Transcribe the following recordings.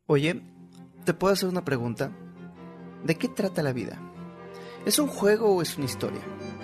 Oye, ¿te puedo hacer una pregunta? ¿De qué trata la vida? ¿Es un juego o es una historia?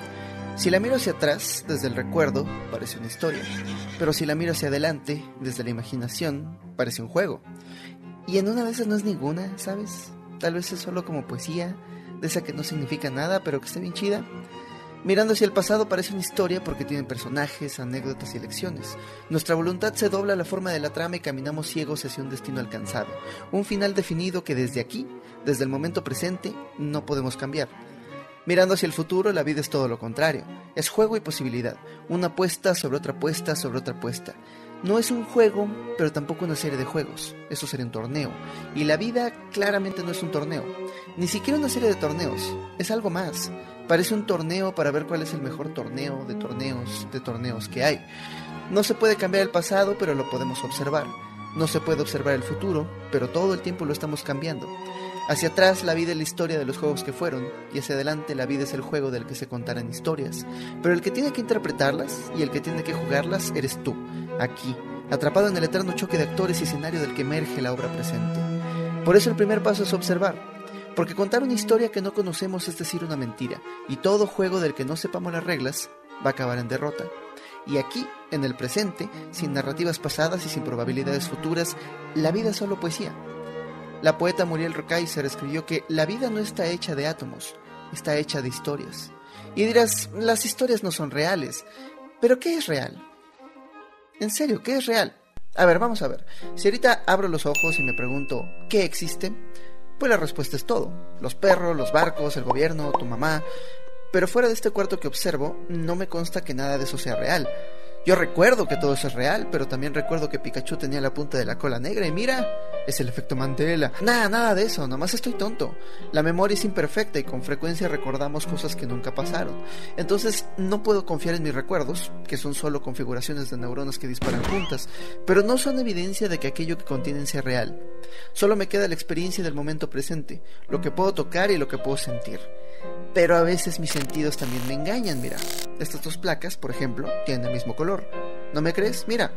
Si la miro hacia atrás, desde el recuerdo, parece una historia. Pero si la miro hacia adelante, desde la imaginación, parece un juego. Y en una de esas no es ninguna, ¿sabes? Tal vez es solo como poesía, de esa que no significa nada, pero que está bien chida. Mirando hacia el pasado parece una historia porque tienen personajes, anécdotas y lecciones. Nuestra voluntad se dobla a la forma de la trama y caminamos ciegos hacia un destino alcanzado. Un final definido que desde aquí, desde el momento presente, no podemos cambiar. Mirando hacia el futuro, la vida es todo lo contrario. Es juego y posibilidad. Una apuesta sobre otra apuesta sobre otra apuesta. No es un juego, pero tampoco una serie de juegos. Eso sería un torneo. Y la vida claramente no es un torneo. Ni siquiera una serie de torneos. Es algo más. Parece un torneo para ver cuál es el mejor torneo de torneos que hay. No se puede cambiar el pasado, pero lo podemos observar. No se puede observar el futuro, pero todo el tiempo lo estamos cambiando. Hacia atrás la vida es la historia de los juegos que fueron, y hacia adelante la vida es el juego del que se contarán historias. Pero el que tiene que interpretarlas y el que tiene que jugarlas eres tú, aquí, atrapado en el eterno choque de actores y escenario del que emerge la obra presente. Por eso el primer paso es observar, porque contar una historia que no conocemos es decir una mentira, y todo juego del que no sepamos las reglas va a acabar en derrota. Y aquí, en el presente, sin narrativas pasadas y sin probabilidades futuras, la vida es solo poesía. La poeta Muriel Rukeyser escribió que la vida no está hecha de átomos, está hecha de historias. Y dirás, las historias no son reales. ¿Pero qué es real? En serio, ¿qué es real? A ver, vamos a ver. Si ahorita abro los ojos y me pregunto, ¿qué existe? Pues la respuesta es todo. Los perros, los barcos, el gobierno, tu mamá. Pero fuera de este cuarto que observo, no me consta que nada de eso sea real. Yo recuerdo que todo eso es real, pero también recuerdo que Pikachu tenía la punta de la cola negra y mira, es el efecto Mandela. Nada de eso, nomás estoy tonto. La memoria es imperfecta y con frecuencia recordamos cosas que nunca pasaron. Entonces no puedo confiar en mis recuerdos, que son solo configuraciones de neuronas que disparan juntas, pero no son evidencia de que aquello que contienen sea real. Solo me queda la experiencia del momento presente, lo que puedo tocar y lo que puedo sentir. Pero a veces mis sentidos también me engañan, mira. Estas dos placas, por ejemplo, tienen el mismo color. ¿No me crees? Mira.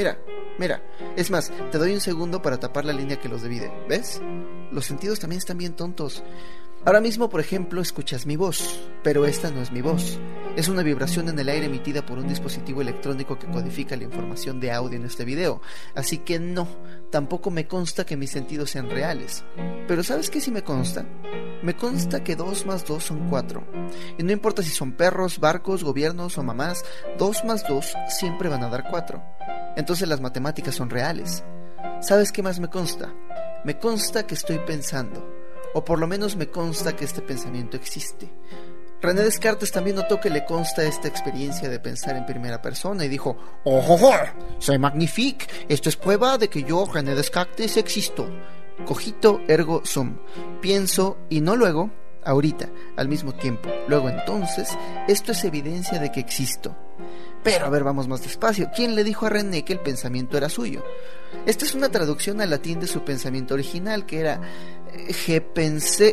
Es más, te doy un segundo para tapar la línea que los divide. ¿Ves? Los sentidos también están bien tontos. Ahora mismo, por ejemplo, escuchas mi voz, pero esta no es mi voz. Es una vibración en el aire emitida por un dispositivo electrónico que codifica la información de audio en este video. Así que no, tampoco me consta que mis sentidos sean reales. Pero ¿sabes qué sí me consta? Me consta que 2 más 2 son 4. Y no importa si son perros, barcos, gobiernos o mamás, 2 más 2 siempre van a dar 4. Entonces las matemáticas son reales. ¿Sabes qué más me consta? Me consta que estoy pensando. O por lo menos me consta que este pensamiento existe. René Descartes también notó que le consta esta experiencia de pensar en primera persona y dijo: ¡Oh, c'est magnifique! Esto es prueba de que yo, René Descartes, existo. Cogito ergo sum. Pienso y no luego, ahorita, al mismo tiempo. Luego entonces, esto es evidencia de que existo. Pero a ver, vamos más despacio. ¿Quién le dijo a René que el pensamiento era suyo? Esta es una traducción al latín de su pensamiento original, que era je pense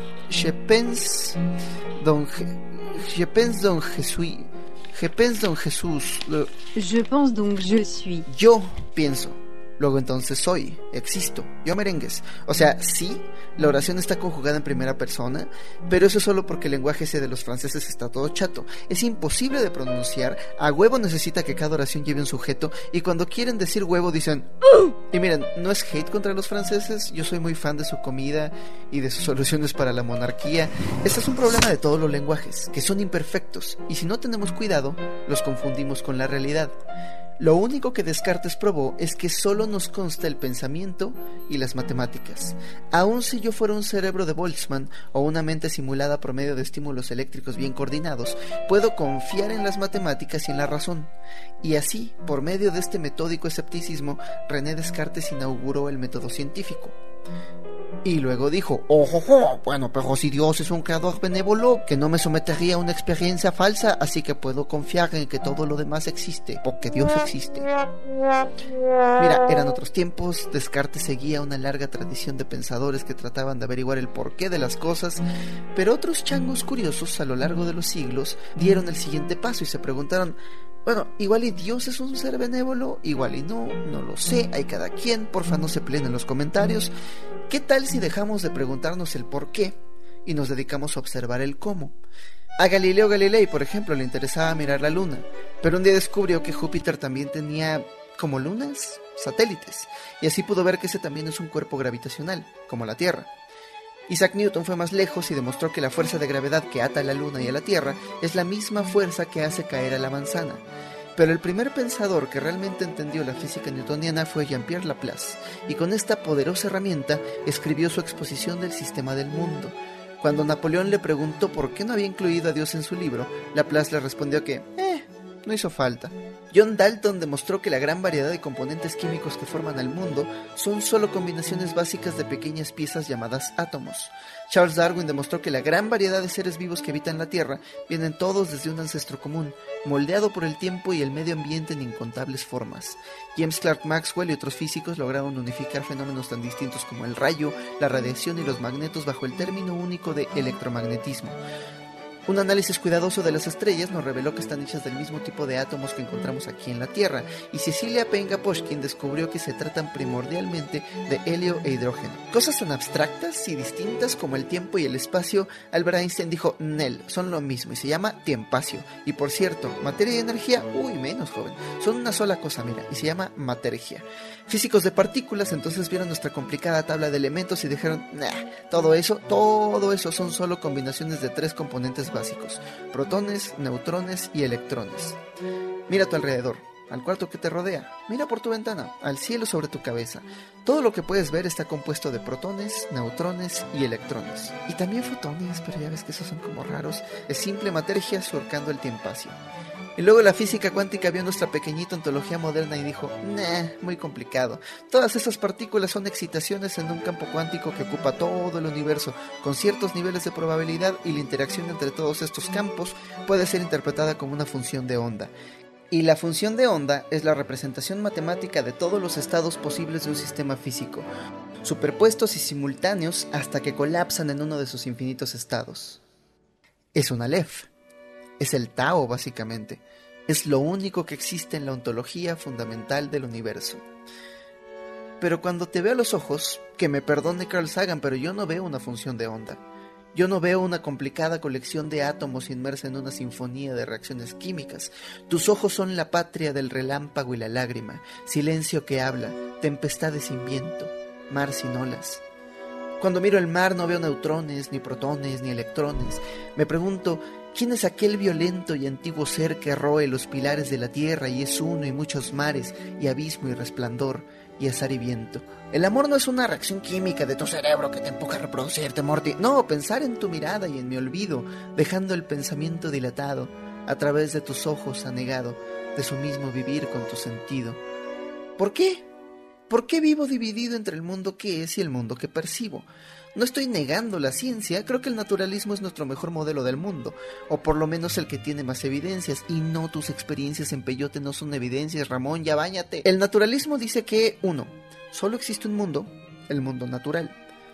donc je suis. Yo pienso. Luego entonces soy, existo, yo merengues. O sea, sí, la oración está conjugada en primera persona, pero eso es solo porque el lenguaje ese de los franceses está todo chato. Es imposible de pronunciar, a huevo necesita que cada oración lleve un sujeto, y cuando quieren decir huevo dicen Y miren, no es hate contra los franceses, yo soy muy fan de su comida y de sus soluciones para la monarquía. Este es un problema de todos los lenguajes, que son imperfectos, y si no tenemos cuidado, los confundimos con la realidad. Lo único que Descartes probó es que solo nos consta el pensamiento y las matemáticas. Aun si yo fuera un cerebro de Boltzmann o una mente simulada por medio de estímulos eléctricos bien coordinados, puedo confiar en las matemáticas y en la razón. Y así, por medio de este metódico escepticismo, René Descartes inauguró el método científico. Y luego dijo: bueno, pero si Dios es un creador benévolo, que no me sometería a una experiencia falsa, así que puedo confiar en que todo lo demás existe, porque Dios existe. Mira, eran otros tiempos, Descartes seguía una larga tradición de pensadores que trataban de averiguar el porqué de las cosas, pero otros changos curiosos a lo largo de los siglos dieron el siguiente paso y se preguntaron: Bueno, igual y Dios es un ser benévolo, igual y no lo sé, hay cada quien, porfa no se peleen en los comentarios. ¿Qué tal si dejamos de preguntarnos el por qué y nos dedicamos a observar el cómo? A Galileo Galilei, por ejemplo, le interesaba mirar la luna, pero un día descubrió que Júpiter también tenía como lunas, satélites, y así pudo ver que ese también es un cuerpo gravitacional, como la Tierra. Isaac Newton fue más lejos y demostró que la fuerza de gravedad que ata a la Luna y a la Tierra es la misma fuerza que hace caer a la manzana. Pero el primer pensador que realmente entendió la física newtoniana fue Jean-Pierre Laplace, y con esta poderosa herramienta escribió su exposición del sistema del mundo. Cuando Napoleón le preguntó por qué no había incluido a Dios en su libro, Laplace le respondió que no hizo falta. John Dalton demostró que la gran variedad de componentes químicos que forman al mundo son solo combinaciones básicas de pequeñas piezas llamadas átomos. Charles Darwin demostró que la gran variedad de seres vivos que habitan la Tierra vienen todos desde un ancestro común, moldeado por el tiempo y el medio ambiente en incontables formas. James Clerk Maxwell y otros físicos lograron unificar fenómenos tan distintos como el rayo, la radiación y los magnetos bajo el término único de electromagnetismo. Un análisis cuidadoso de las estrellas nos reveló que están hechas del mismo tipo de átomos que encontramos aquí en la Tierra, y Cecilia Penga-Poshkin descubrió que se tratan primordialmente de helio e hidrógeno. Cosas tan abstractas y distintas como el tiempo y el espacio, Albert Einstein dijo, Nel, son lo mismo, y se llama tiempacio. Y por cierto, materia y energía, menos joven, son una sola cosa, mira, y se llama matergia. Físicos de partículas entonces vieron nuestra complicada tabla de elementos y dijeron, todo eso son solo combinaciones de 3 componentes básicos: protones, neutrones y electrones. Mira a tu alrededor, al cuarto que te rodea, mira por tu ventana, al cielo sobre tu cabeza. Todo lo que puedes ver está compuesto de protones, neutrones y electrones. Y también fotones, pero ya ves que esos son como raros. Es simple matergia surcando el tiempacio. Y luego la física cuántica vio nuestra pequeñita ontología moderna y dijo, muy complicado. Todas esas partículas son excitaciones en un campo cuántico que ocupa todo el universo, con ciertos niveles de probabilidad, y la interacción entre todos estos campos puede ser interpretada como una función de onda. Y la función de onda es la representación matemática de todos los estados posibles de un sistema físico, superpuestos y simultáneos hasta que colapsan en uno de sus infinitos estados. Es un Aleph. Es el Tao, básicamente. Es lo único que existe en la ontología fundamental del universo. Pero cuando te veo a los ojos, que me perdone Carl Sagan, pero yo no veo una función de onda. Yo no veo una complicada colección de átomos inmersa en una sinfonía de reacciones químicas. Tus ojos son la patria del relámpago y la lágrima, silencio que habla, tempestades sin viento, mar sin olas. Cuando miro el mar no veo neutrones, ni protones, ni electrones. Me pregunto, ¿quién es aquel violento y antiguo ser que roe los pilares de la tierra y es uno y muchos mares, y abismo y resplandor, y azar y viento? El amor no es una reacción química de tu cerebro que te empuja a reproducirte, Morty. No, pensar en tu mirada y en mi olvido, dejando el pensamiento dilatado, a través de tus ojos anegado, de su mismo vivir con tu sentido. ¿Por qué? ¿Por qué vivo dividido entre el mundo que es y el mundo que percibo? No estoy negando la ciencia, creo que el naturalismo es nuestro mejor modelo del mundo, o por lo menos el que tiene más evidencias, y no tus experiencias en peyote no son evidencias, Ramón, ya báñate. El naturalismo dice que 1. Solo existe un mundo, el mundo natural.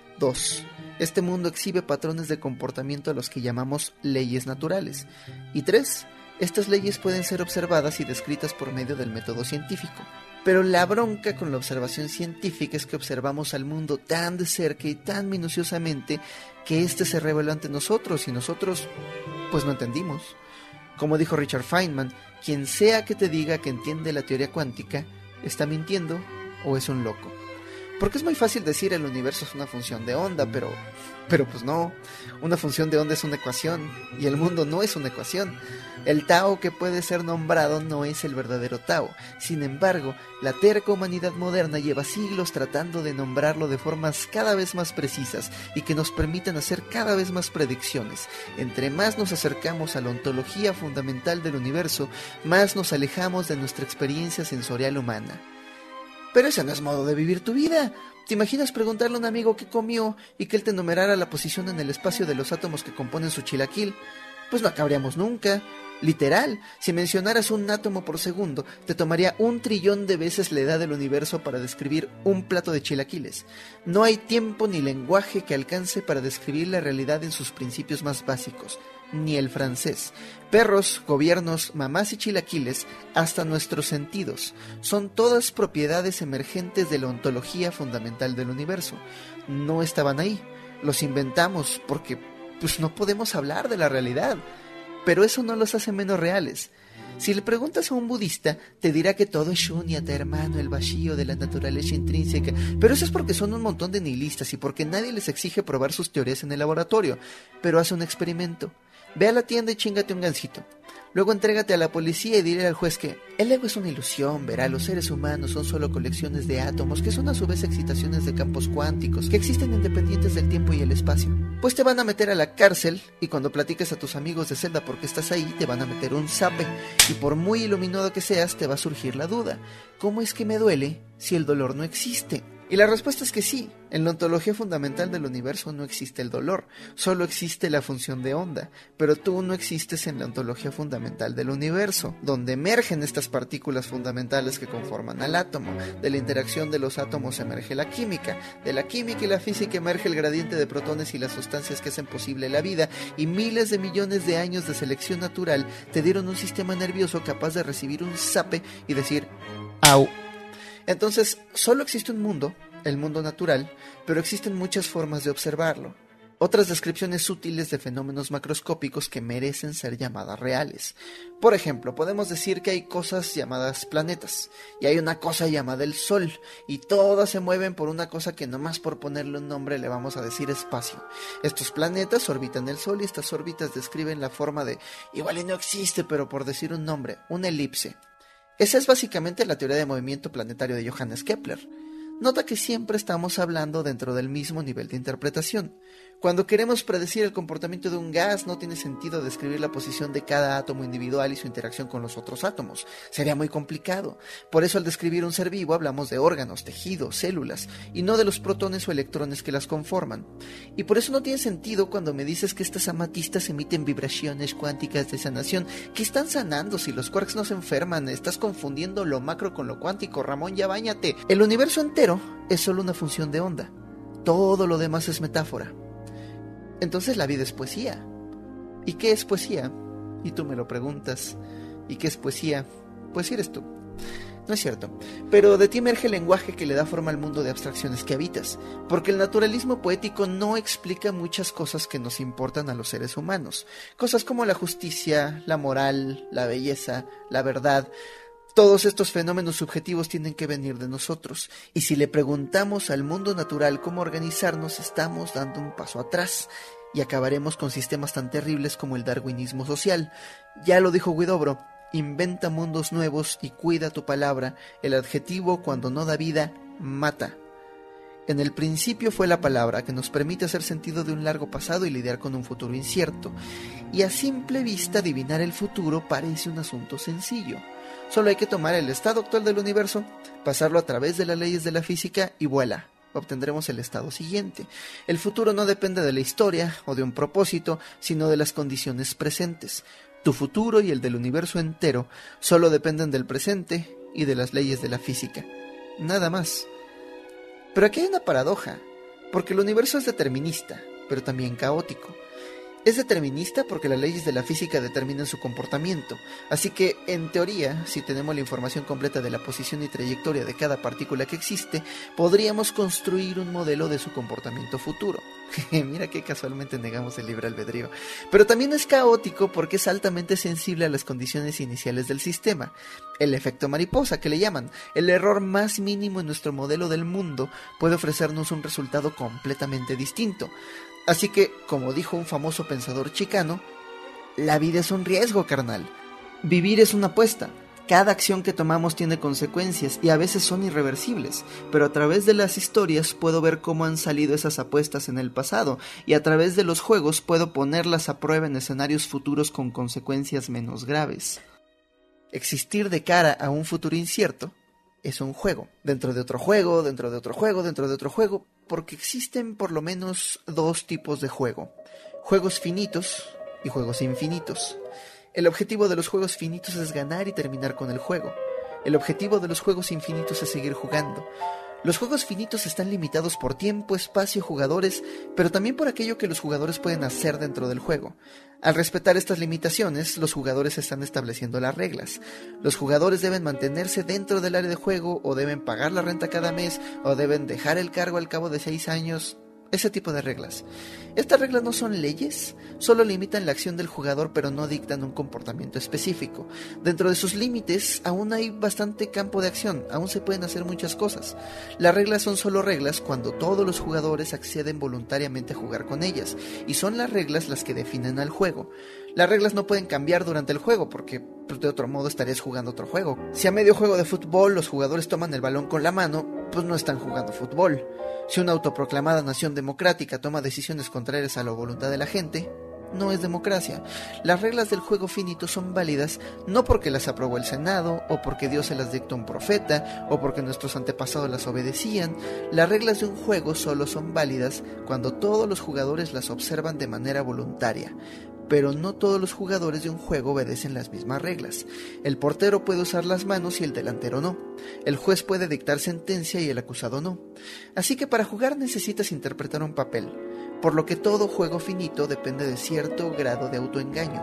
2. Este mundo exhibe patrones de comportamiento a los que llamamos leyes naturales. Y 3. Estas leyes pueden ser observadas y descritas por medio del método científico. Pero la bronca con la observación científica es que observamos al mundo tan de cerca y tan minuciosamente que éste se reveló ante nosotros y nosotros, pues no entendimos. Como dijo Richard Feynman, quien sea que te diga que entiende la teoría cuántica, está mintiendo o es un loco. Porque es muy fácil decir el universo es una función de onda, pero pues no. Una función de onda es una ecuación y el mundo no es una ecuación. El Tao que puede ser nombrado no es el verdadero Tao. Sin embargo, la terca humanidad moderna lleva siglos tratando de nombrarlo de formas cada vez más precisas y que nos permitan hacer cada vez más predicciones. Entre más nos acercamos a la ontología fundamental del universo, más nos alejamos de nuestra experiencia sensorial humana. Pero ese no es modo de vivir tu vida. ¿Te imaginas preguntarle a un amigo qué comió y que él te enumerara la posición en el espacio de los átomos que componen su chilaquil? Pues no acabaríamos nunca. Literal, si mencionaras un átomo por segundo, te tomaría 1 trillón de veces la edad del universo para describir un plato de chilaquiles. No hay tiempo ni lenguaje que alcance para describir la realidad en sus principios más básicos. ni el francés. Perros, gobiernos, mamás y chilaquiles, hasta nuestros sentidos, son todas propiedades emergentes de la ontología fundamental del universo. No estaban ahí, los inventamos porque pues no podemos hablar de la realidad, pero eso no los hace menos reales. Si le preguntas a un budista, te dirá que todo es shunyata, hermano, el vacío de la naturaleza intrínseca. Pero eso es porque son un montón de nihilistas y porque nadie les exige probar sus teorías en el laboratorio. Pero haz un experimento. Ve a la tienda y chíngate un gansito. Luego entrégate a la policía y dile al juez que el ego es una ilusión, verá, los seres humanos son solo colecciones de átomos, que son a su vez excitaciones de campos cuánticos, que existen independientes del tiempo y el espacio. Pues te van a meter a la cárcel, y cuando platiques a tus amigos de celda porque estás ahí, te van a meter un zape, y por muy iluminado que seas, te va a surgir la duda. ¿Cómo es que me duele si el dolor no existe? Y la respuesta es que sí, en la ontología fundamental del universo no existe el dolor, solo existe la función de onda, pero tú no existes en la ontología fundamental del universo, donde emergen estas partículas fundamentales que conforman al átomo. De la interacción de los átomos emerge la química, de la química y la física emerge el gradiente de protones y las sustancias que hacen posible la vida, y miles de millones de años de selección natural te dieron un sistema nervioso capaz de recibir un zape y decir ¡au! Entonces, solo existe un mundo, el mundo natural, pero existen muchas formas de observarlo. Otras descripciones sutiles de fenómenos macroscópicos que merecen ser llamadas reales. Por ejemplo, podemos decir que hay cosas llamadas planetas, y hay una cosa llamada el Sol, y todas se mueven por una cosa que nomás por ponerle un nombre le vamos a decir espacio. Estos planetas orbitan el Sol y estas órbitas describen la forma de, igual y no existe, pero por decir un nombre, una elipse. Esa es básicamente la teoría de movimiento planetario de Johannes Kepler. Nota que siempre estamos hablando dentro del mismo nivel de interpretación. Cuando queremos predecir el comportamiento de un gas, no tiene sentido describir la posición de cada átomo individual y su interacción con los otros átomos. Sería muy complicado. Por eso al describir un ser vivo hablamos de órganos, tejidos, células, y no de los protones o electrones que las conforman. Y por eso no tiene sentido cuando me dices que estas amatistas emiten vibraciones cuánticas de sanación. ¿Qué están sanando si los quarks no se enferman? Estás confundiendo lo macro con lo cuántico, Ramón, ya báñate. El universo entero es solo una función de onda. Todo lo demás es metáfora. Entonces la vida es poesía. ¿Y qué es poesía? Y tú me lo preguntas. ¿Y qué es poesía? Pues eres tú. No es cierto. Pero de ti emerge el lenguaje que le da forma al mundo de abstracciones que habitas. Porque el naturalismo poético no explica muchas cosas que nos importan a los seres humanos. Cosas como la justicia, la moral, la belleza, la verdad. Todos estos fenómenos subjetivos tienen que venir de nosotros, y si le preguntamos al mundo natural cómo organizarnos, estamos dando un paso atrás, y acabaremos con sistemas tan terribles como el darwinismo social. Ya lo dijo Huidobro, inventa mundos nuevos y cuida tu palabra, el adjetivo cuando no da vida, mata. En el principio fue la palabra que nos permite hacer sentido de un largo pasado y lidiar con un futuro incierto, y a simple vista adivinar el futuro parece un asunto sencillo. Solo hay que tomar el estado actual del universo, pasarlo a través de las leyes de la física y ¡vuela! Obtendremos el estado siguiente. El futuro no depende de la historia o de un propósito, sino de las condiciones presentes. Tu futuro y el del universo entero solo dependen del presente y de las leyes de la física. Nada más. Pero aquí hay una paradoja, porque el universo es determinista, pero también caótico. Es determinista porque las leyes de la física determinan su comportamiento, así que, en teoría, si tenemos la información completa de la posición y trayectoria de cada partícula que existe, podríamos construir un modelo de su comportamiento futuro. Mira que casualmente negamos el libre albedrío. Pero también es caótico porque es altamente sensible a las condiciones iniciales del sistema. El efecto mariposa, que le llaman, el error más mínimo en nuestro modelo del mundo, puede ofrecernos un resultado completamente distinto. Así que, como dijo un famoso pensador chicano, la vida es un riesgo, carnal. Vivir es una apuesta. Cada acción que tomamos tiene consecuencias y a veces son irreversibles, pero a través de las historias puedo ver cómo han salido esas apuestas en el pasado y a través de los juegos puedo ponerlas a prueba en escenarios futuros con consecuencias menos graves. Existir de cara a un futuro incierto es un juego, dentro de otro juego, dentro de otro juego, dentro de otro juego, porque existen por lo menos dos tipos de juego: juegos finitos y juegos infinitos. El objetivo de los juegos finitos es ganar y terminar con el juego. El objetivo de los juegos infinitos es seguir jugando. Los juegos finitos están limitados por tiempo, espacio, jugadores, pero también por aquello que los jugadores pueden hacer dentro del juego. Al respetar estas limitaciones, los jugadores están estableciendo las reglas. Los jugadores deben mantenerse dentro del área de juego, o deben pagar la renta cada mes, o deben dejar el cargo al cabo de 6 años. Ese tipo de reglas. Estas reglas no son leyes, solo limitan la acción del jugador, pero no dictan un comportamiento específico. Dentro de sus límites aún hay bastante campo de acción, aún se pueden hacer muchas cosas. Las reglas son solo reglas cuando todos los jugadores acceden voluntariamente a jugar con ellas, y son las reglas las que definen al juego. Las reglas no pueden cambiar durante el juego, porque de otro modo estarías jugando otro juego. Si a medio juego de fútbol los jugadores toman el balón con la mano, pues no están jugando fútbol. Si una autoproclamada nación democrática toma decisiones contrarias a la voluntad de la gente, no es democracia. Las reglas del juego finito son válidas no porque las aprobó el Senado, o porque Dios se las dictó a un profeta, o porque nuestros antepasados las obedecían. Las reglas de un juego solo son válidas cuando todos los jugadores las observan de manera voluntaria. Pero no todos los jugadores de un juego obedecen las mismas reglas. El portero puede usar las manos y el delantero no. El juez puede dictar sentencia y el acusado no. Así que para jugar necesitas interpretar un papel, por lo que todo juego finito depende de cierto grado de autoengaño.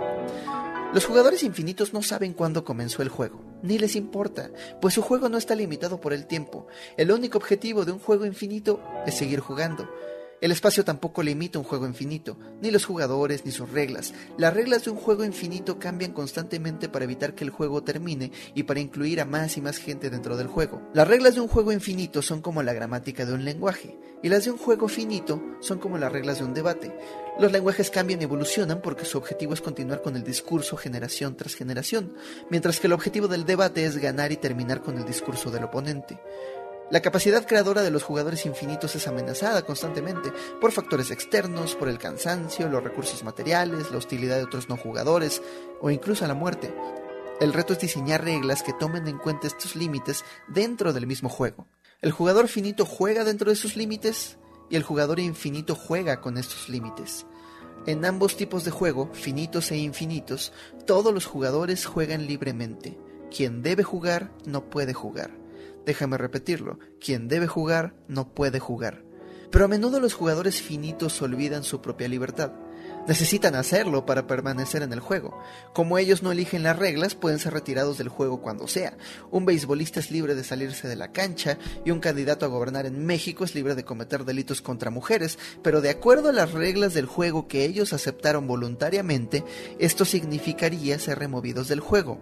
Los jugadores infinitos no saben cuándo comenzó el juego, ni les importa, pues su juego no está limitado por el tiempo. El único objetivo de un juego infinito es seguir jugando. El espacio tampoco limita un juego infinito, ni los jugadores ni sus reglas. Las reglas de un juego infinito cambian constantemente para evitar que el juego termine y para incluir a más y más gente dentro del juego. Las reglas de un juego infinito son como la gramática de un lenguaje, y las de un juego finito son como las reglas de un debate. Los lenguajes cambian y evolucionan porque su objetivo es continuar con el discurso generación tras generación, mientras que el objetivo del debate es ganar y terminar con el discurso del oponente. La capacidad creadora de los jugadores infinitos es amenazada constantemente por factores externos, por el cansancio, los recursos materiales, la hostilidad de otros no jugadores o incluso la muerte. El reto es diseñar reglas que tomen en cuenta estos límites dentro del mismo juego. El jugador finito juega dentro de sus límites y el jugador infinito juega con estos límites. En ambos tipos de juego, finitos e infinitos, todos los jugadores juegan libremente. Quien debe jugar no puede jugar. Déjame repetirlo, quien debe jugar no puede jugar. Pero a menudo los jugadores finitos olvidan su propia libertad. Necesitan hacerlo para permanecer en el juego. Como ellos no eligen las reglas, pueden ser retirados del juego cuando sea. Un beisbolista es libre de salirse de la cancha y un candidato a gobernar en México es libre de cometer delitos contra mujeres, pero de acuerdo a las reglas del juego que ellos aceptaron voluntariamente, esto significaría ser removidos del juego.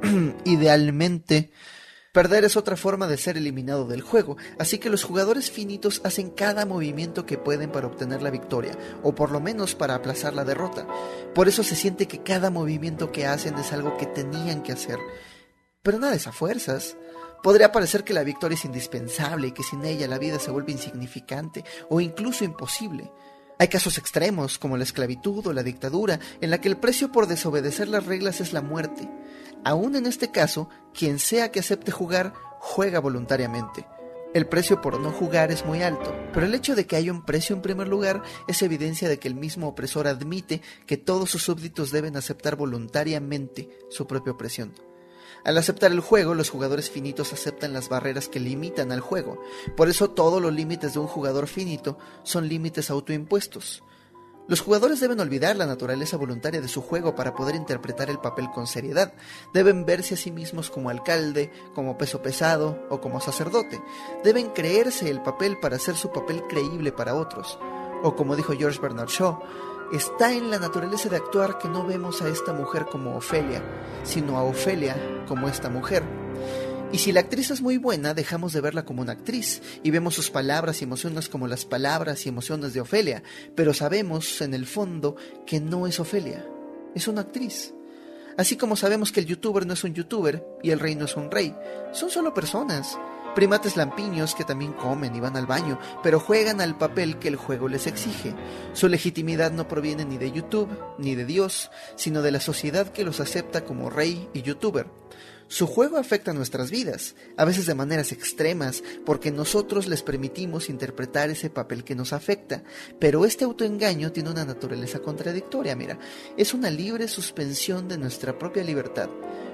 Idealmente, perder es otra forma de ser eliminado del juego, así que los jugadores finitos hacen cada movimiento que pueden para obtener la victoria, o por lo menos para aplazar la derrota. Por eso se siente que cada movimiento que hacen es algo que tenían que hacer. Pero nada es a fuerzas. Podría parecer que la victoria es indispensable y que sin ella la vida se vuelve insignificante o incluso imposible. Hay casos extremos, como la esclavitud o la dictadura, en la que el precio por desobedecer las reglas es la muerte. Aún en este caso, quien sea que acepte jugar, juega voluntariamente. El precio por no jugar es muy alto, pero el hecho de que haya un precio en primer lugar es evidencia de que el mismo opresor admite que todos sus súbditos deben aceptar voluntariamente su propia opresión. Al aceptar el juego, los jugadores finitos aceptan las barreras que limitan al juego. Por eso todos los límites de un jugador finito son límites autoimpuestos. Los jugadores deben olvidar la naturaleza voluntaria de su juego para poder interpretar el papel con seriedad. Deben verse a sí mismos como alcalde, como peso pesado o como sacerdote. Deben creerse el papel para hacer su papel creíble para otros. O como dijo George Bernard Shaw, está en la naturaleza de actuar que no vemos a esta mujer como Ofelia, sino a Ofelia como esta mujer. Y si la actriz es muy buena, dejamos de verla como una actriz y vemos sus palabras y emociones como las palabras y emociones de Ofelia, pero sabemos en el fondo que no es Ofelia, es una actriz. Así como sabemos que el youtuber no es un youtuber y el rey no es un rey, son solo personas, primates lampiños que también comen y van al baño, pero juegan al papel que el juego les exige. Su legitimidad no proviene ni de YouTube ni de Dios, sino de la sociedad que los acepta como rey y youtuber. Su juego afecta nuestras vidas, a veces de maneras extremas, porque nosotros les permitimos interpretar ese papel que nos afecta, pero este autoengaño tiene una naturaleza contradictoria, es una libre suspensión de nuestra propia libertad.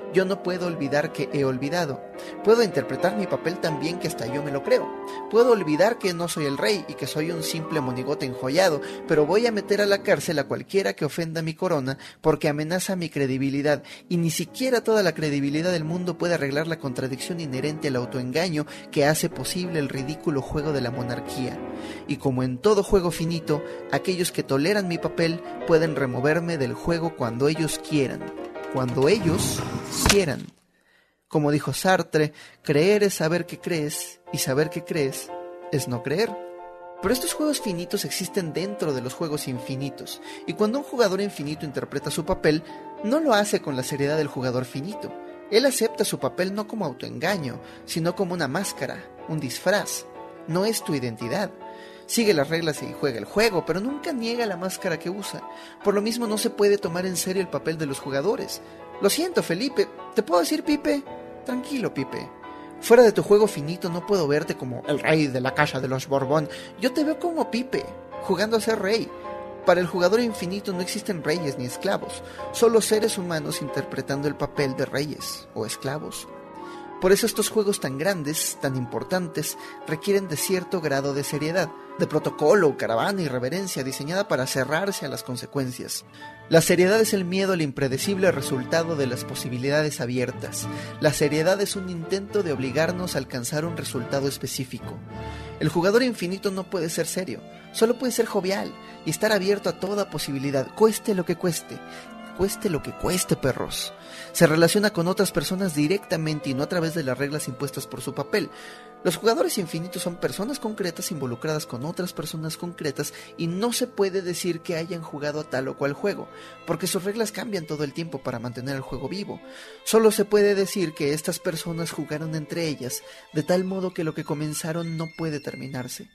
Yo no puedo olvidar que he olvidado. Puedo interpretar mi papel tan bien que hasta yo me lo creo. Puedo olvidar que no soy el rey y que soy un simple monigote enjollado, pero voy a meter a la cárcel a cualquiera que ofenda mi corona porque amenaza mi credibilidad, y ni siquiera toda la credibilidad del mundo puede arreglar la contradicción inherente al autoengaño que hace posible el ridículo juego de la monarquía. Y como en todo juego finito, aquellos que toleran mi papel pueden removerme del juego cuando ellos quieran. Cuando ellos quieran. Como dijo Sartre, creer es saber que crees, y saber que crees es no creer. Pero estos juegos finitos existen dentro de los juegos infinitos, y cuando un jugador infinito interpreta su papel, no lo hace con la seriedad del jugador finito. Él acepta su papel no como autoengaño, sino como una máscara, un disfraz. No es tu identidad. Sigue las reglas y juega el juego, pero nunca niega la máscara que usa. Por lo mismo no se puede tomar en serio el papel de los jugadores. Lo siento, Felipe. ¿Te puedo decir Pipe? Tranquilo, Pipe. Fuera de tu juego finito no puedo verte como el rey de la casa de los Borbón. Yo te veo como Pipe, jugando a ser rey. Para el jugador infinito no existen reyes ni esclavos, solo seres humanos interpretando el papel de reyes o esclavos. Por eso estos juegos tan grandes, tan importantes, requieren de cierto grado de seriedad, de protocolo, caravana y reverencia diseñada para cerrarse a las consecuencias. La seriedad es el miedo al impredecible resultado de las posibilidades abiertas. La seriedad es un intento de obligarnos a alcanzar un resultado específico. El jugador infinito no puede ser serio, solo puede ser jovial y estar abierto a toda posibilidad, cueste lo que cueste. Cueste lo que cueste, perros. Se relaciona con otras personas directamente y no a través de las reglas impuestas por su papel. Los jugadores infinitos son personas concretas involucradas con otras personas concretas y no se puede decir que hayan jugado a tal o cual juego, porque sus reglas cambian todo el tiempo para mantener el juego vivo. Solo se puede decir que estas personas jugaron entre ellas, de tal modo que lo que comenzaron no puede terminarse.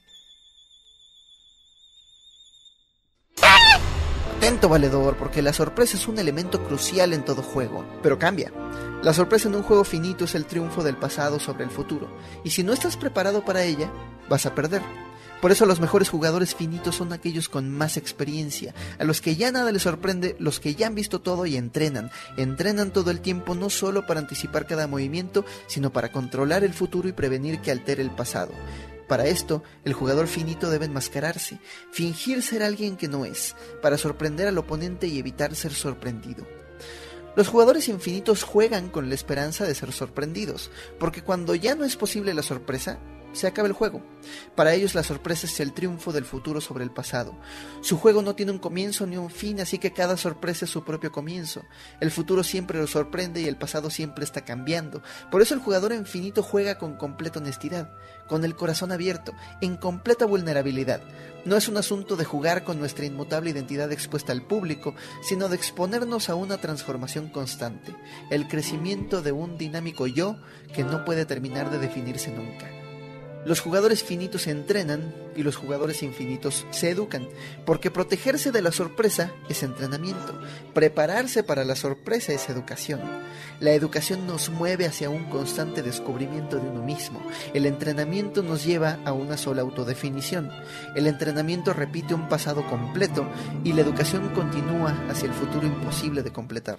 Atento, valedor, porque la sorpresa es un elemento crucial en todo juego, pero cambia. La sorpresa en un juego finito es el triunfo del pasado sobre el futuro, y si no estás preparado para ella, vas a perder. Por eso los mejores jugadores finitos son aquellos con más experiencia, a los que ya nada les sorprende, los que ya han visto todo y entrenan todo el tiempo no solo para anticipar cada movimiento, sino para controlar el futuro y prevenir que altere el pasado. Para esto, el jugador finito debe enmascararse, fingir ser alguien que no es, para sorprender al oponente y evitar ser sorprendido. Los jugadores infinitos juegan con la esperanza de ser sorprendidos, porque cuando ya no es posible la sorpresa, se acaba el juego. Para ellos la sorpresa es el triunfo del futuro sobre el pasado. Su juego no tiene un comienzo ni un fin, así que cada sorpresa es su propio comienzo. El futuro siempre lo sorprende y el pasado siempre está cambiando. Por eso el jugador infinito juega con completa honestidad, con el corazón abierto, en completa vulnerabilidad. No es un asunto de jugar con nuestra inmutable identidad expuesta al público, sino de exponernos a una transformación constante, el crecimiento de un dinámico yo que no puede terminar de definirse nunca. Los jugadores finitos se entrenan y los jugadores infinitos se educan, porque protegerse de la sorpresa es entrenamiento, prepararse para la sorpresa es educación. La educación nos mueve hacia un constante descubrimiento de uno mismo, el entrenamiento nos lleva a una sola autodefinición, el entrenamiento repite un pasado completo y la educación continúa hacia el futuro imposible de completar.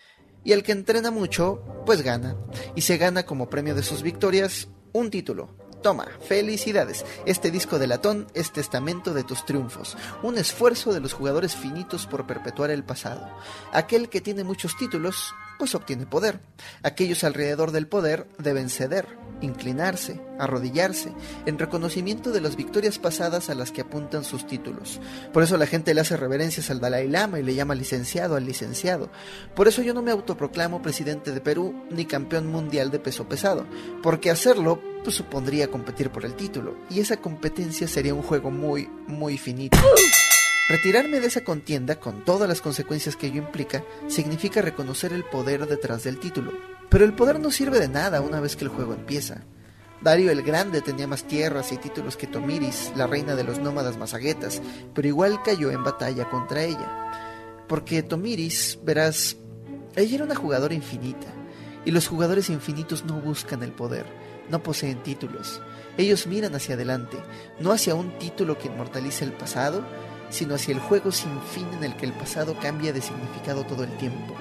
Y el que entrena mucho, pues gana, y se gana como premio de sus victorias un título. Toma, felicidades, este disco de latón es testamento de tus triunfos, un esfuerzo de los jugadores finitos por perpetuar el pasado. Aquel que tiene muchos títulos, pues obtiene poder. Aquellos alrededor del poder deben ceder, inclinarse, arrodillarse, en reconocimiento de las victorias pasadas a las que apuntan sus títulos. Por eso la gente le hace reverencias al Dalai Lama y le llama licenciado al licenciado. Por eso yo no me autoproclamo presidente de Perú ni campeón mundial de peso pesado, porque hacerlo pues supondría competir por el título, y esa competencia sería un juego muy, muy finito. Retirarme de esa contienda, con todas las consecuencias que ello implica, significa reconocer el poder detrás del título. Pero el poder no sirve de nada una vez que el juego empieza. Darío el Grande tenía más tierras y títulos que Tomiris, la reina de los nómadas mazaguetas, pero igual cayó en batalla contra ella. Porque Tomiris, verás, ella era una jugadora infinita, y los jugadores infinitos no buscan el poder, no poseen títulos. Ellos miran hacia adelante, no hacia un título que inmortalice el pasado, sino hacia el juego sin fin en el que el pasado cambia de significado todo el tiempo.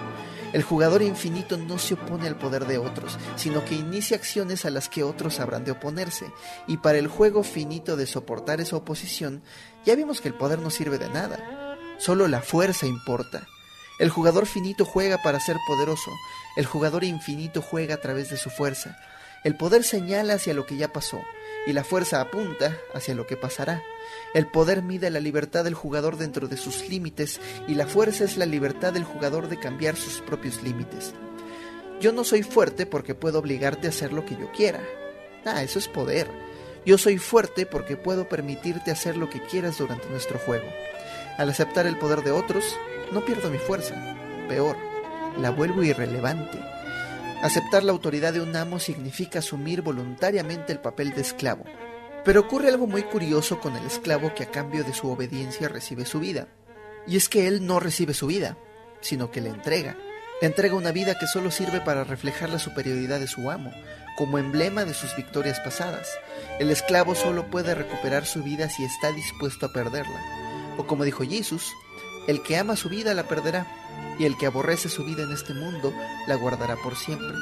El jugador infinito no se opone al poder de otros, sino que inicia acciones a las que otros habrán de oponerse, y para el juego finito de soportar esa oposición, ya vimos que el poder no sirve de nada, solo la fuerza importa. El jugador finito juega para ser poderoso, el jugador infinito juega a través de su fuerza. El poder señala hacia lo que ya pasó, y la fuerza apunta hacia lo que pasará. El poder mide la libertad del jugador dentro de sus límites, y la fuerza es la libertad del jugador de cambiar sus propios límites. Yo no soy fuerte porque puedo obligarte a hacer lo que yo quiera. Eso es poder. Yo soy fuerte porque puedo permitirte hacer lo que quieras durante nuestro juego. Al aceptar el poder de otros, no pierdo mi fuerza. Peor, la vuelvo irrelevante. Aceptar la autoridad de un amo significa asumir voluntariamente el papel de esclavo. Pero ocurre algo muy curioso con el esclavo que a cambio de su obediencia recibe su vida. Y es que él no recibe su vida, sino que le entrega. Le entrega una vida que solo sirve para reflejar la superioridad de su amo, como emblema de sus victorias pasadas. El esclavo solo puede recuperar su vida si está dispuesto a perderla. O como dijo Jesús, el que ama su vida la perderá, y el que aborrece su vida en este mundo la guardará por siempre.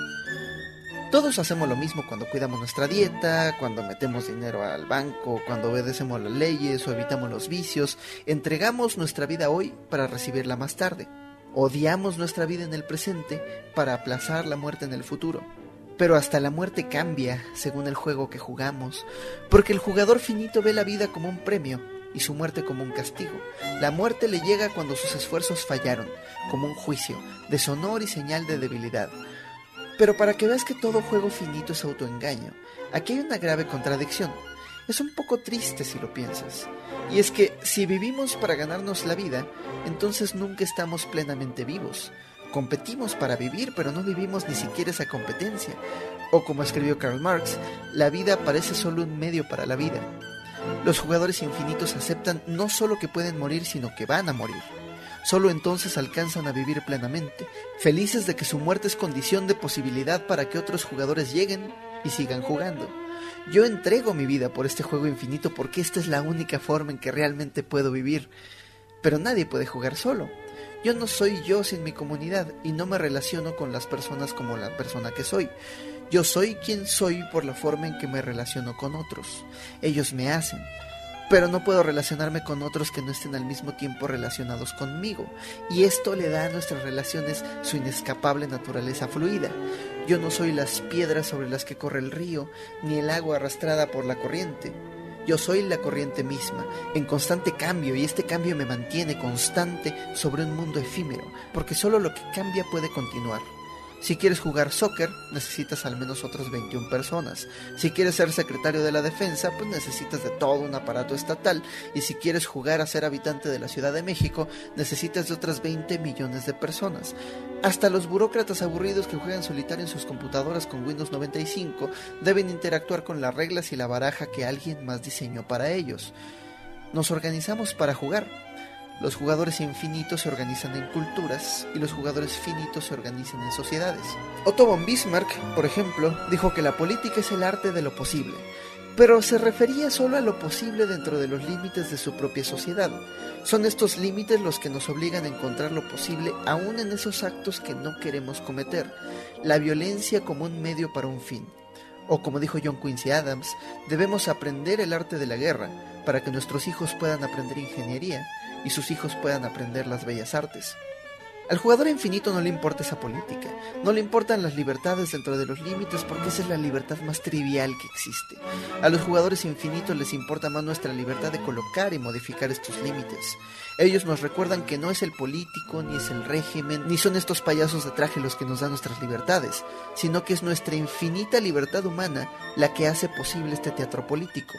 Todos hacemos lo mismo cuando cuidamos nuestra dieta, cuando metemos dinero al banco, cuando obedecemos las leyes o evitamos los vicios. Entregamos nuestra vida hoy para recibirla más tarde. Odiamos nuestra vida en el presente para aplazar la muerte en el futuro. Pero hasta la muerte cambia según el juego que jugamos, porque el jugador finito ve la vida como un premio y su muerte como un castigo. La muerte le llega cuando sus esfuerzos fallaron, como un juicio, deshonor y señal de debilidad. Pero para que veas que todo juego finito es autoengaño, aquí hay una grave contradicción. Es un poco triste si lo piensas. Y es que si vivimos para ganarnos la vida, entonces nunca estamos plenamente vivos. Competimos para vivir, pero no vivimos ni siquiera esa competencia. O como escribió Karl Marx, la vida parece solo un medio para la vida. Los jugadores infinitos aceptan no solo que pueden morir, sino que van a morir. Solo entonces alcanzan a vivir plenamente, felices de que su muerte es condición de posibilidad para que otros jugadores lleguen y sigan jugando. Yo entrego mi vida por este juego infinito porque esta es la única forma en que realmente puedo vivir. Pero nadie puede jugar solo. Yo no soy yo sin mi comunidad y no me relaciono con las personas como la persona que soy. Yo soy quien soy por la forma en que me relaciono con otros. Ellos me hacen. Pero no puedo relacionarme con otros que no estén al mismo tiempo relacionados conmigo, y esto le da a nuestras relaciones su inescapable naturaleza fluida. Yo no soy las piedras sobre las que corre el río, ni el agua arrastrada por la corriente. Yo soy la corriente misma, en constante cambio, y este cambio me mantiene constante sobre un mundo efímero, porque solo lo que cambia puede continuar. Si quieres jugar soccer, necesitas al menos otras 21 personas. Si quieres ser secretario de la defensa, pues necesitas de todo un aparato estatal. Y si quieres jugar a ser habitante de la Ciudad de México, necesitas de otras 20 millones de personas. Hasta los burócratas aburridos que juegan solitario en sus computadoras con Windows 95 deben interactuar con las reglas y la baraja que alguien más diseñó para ellos. Nos organizamos para jugar. Los jugadores infinitos se organizan en culturas y los jugadores finitos se organizan en sociedades. Otto von Bismarck, por ejemplo, dijo que la política es el arte de lo posible, pero se refería solo a lo posible dentro de los límites de su propia sociedad. Son estos límites los que nos obligan a encontrar lo posible aún en esos actos que no queremos cometer, la violencia como un medio para un fin. O como dijo John Quincy Adams, debemos aprender el arte de la guerra para que nuestros hijos puedan aprender ingeniería y sus hijos puedan aprender las bellas artes. Al jugador infinito no le importa esa política, no le importan las libertades dentro de los límites porque esa es la libertad más trivial que existe. A los jugadores infinitos les importa más nuestra libertad de colocar y modificar estos límites. Ellos nos recuerdan que no es el político, ni es el régimen, ni son estos payasos de traje los que nos dan nuestras libertades, sino que es nuestra infinita libertad humana la que hace posible este teatro político.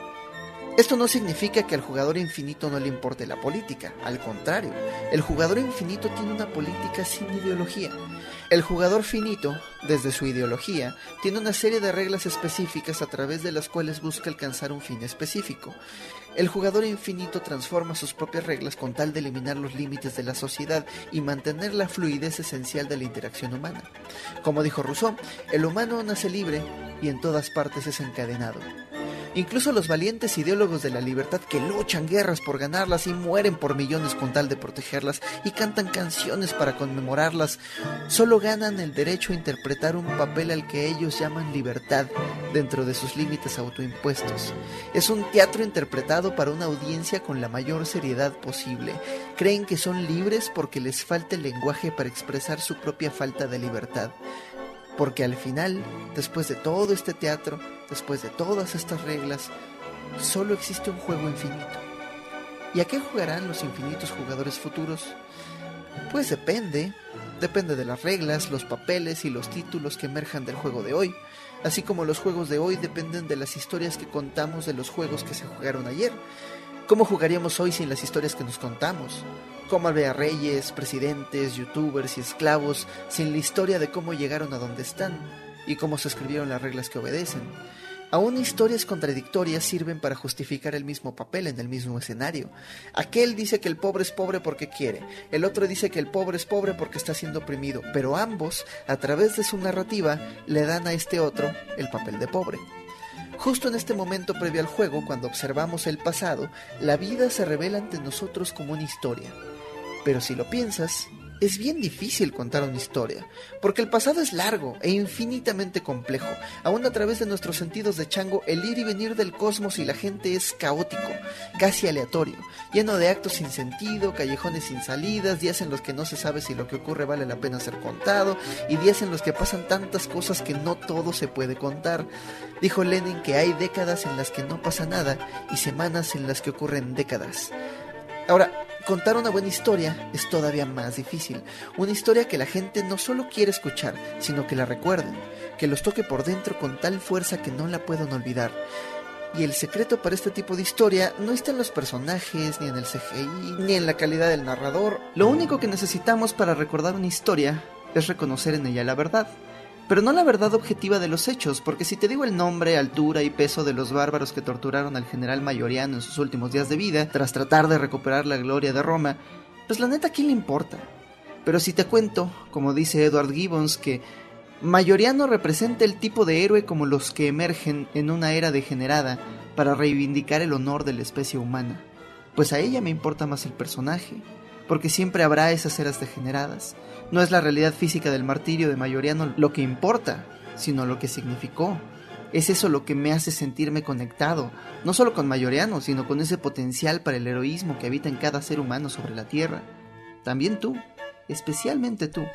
Esto no significa que al jugador infinito no le importe la política, al contrario, el jugador infinito tiene una política sin ideología. El jugador finito, desde su ideología, tiene una serie de reglas específicas a través de las cuales busca alcanzar un fin específico. El jugador infinito transforma sus propias reglas con tal de eliminar los límites de la sociedad y mantener la fluidez esencial de la interacción humana. Como dijo Rousseau, el humano nace libre y en todas partes es encadenado. Incluso los valientes ideólogos de la libertad que luchan guerras por ganarlas y mueren por millones con tal de protegerlas y cantan canciones para conmemorarlas, solo ganan el derecho a interpretar un papel al que ellos llaman libertad dentro de sus límites autoimpuestos. Es un teatro interpretado para una audiencia con la mayor seriedad posible. Creen que son libres porque les falta el lenguaje para expresar su propia falta de libertad. Porque al final, después de todo este teatro, después de todas estas reglas, solo existe un juego infinito. ¿Y a qué jugarán los infinitos jugadores futuros? Pues depende de las reglas, los papeles y los títulos que emerjan del juego de hoy, así como los juegos de hoy dependen de las historias que contamos de los juegos que se jugaron ayer. ¿Cómo jugaríamos hoy sin las historias que nos contamos? ¿Cómo habría reyes, presidentes, youtubers y esclavos sin la historia de cómo llegaron a donde están y cómo se escribieron las reglas que obedecen? Aún historias contradictorias sirven para justificar el mismo papel en el mismo escenario. Aquel dice que el pobre es pobre porque quiere, el otro dice que el pobre es pobre porque está siendo oprimido, pero ambos, a través de su narrativa, le dan a este otro el papel de pobre. Justo en este momento previo al juego, cuando observamos el pasado, la vida se revela ante nosotros como una historia. Pero si lo piensas, es bien difícil contar una historia, porque el pasado es largo e infinitamente complejo. Aún a través de nuestros sentidos de chango, el ir y venir del cosmos y la gente es caótico, casi aleatorio, lleno de actos sin sentido, callejones sin salidas, días en los que no se sabe si lo que ocurre vale la pena ser contado, y días en los que pasan tantas cosas que no todo se puede contar. Dijo Lenin que hay décadas en las que no pasa nada y semanas en las que ocurren décadas. Ahora, contar una buena historia es todavía más difícil. Una historia que la gente no solo quiere escuchar, sino que la recuerden, que los toque por dentro con tal fuerza que no la puedan olvidar. Y el secreto para este tipo de historia no está en los personajes, ni en el CGI, ni en la calidad del narrador. Lo único que necesitamos para recordar una historia es reconocer en ella la verdad. Pero no la verdad objetiva de los hechos, porque si te digo el nombre, altura y peso de los bárbaros que torturaron al general Mayoriano en sus últimos días de vida, tras tratar de recuperar la gloria de Roma, pues la neta, ¿a quién le importa? Pero si te cuento, como dice Edward Gibbons, que Mayoriano representa el tipo de héroe como los que emergen en una era degenerada para reivindicar el honor de la especie humana, pues a ella me importa más el personaje, porque siempre habrá esas eras degeneradas. No es la realidad física del martirio de Mayoriano lo que importa, sino lo que significó. Es eso lo que me hace sentirme conectado, no solo con Mayoriano, sino con ese potencial para el heroísmo que habita en cada ser humano sobre la tierra. También tú, especialmente tú.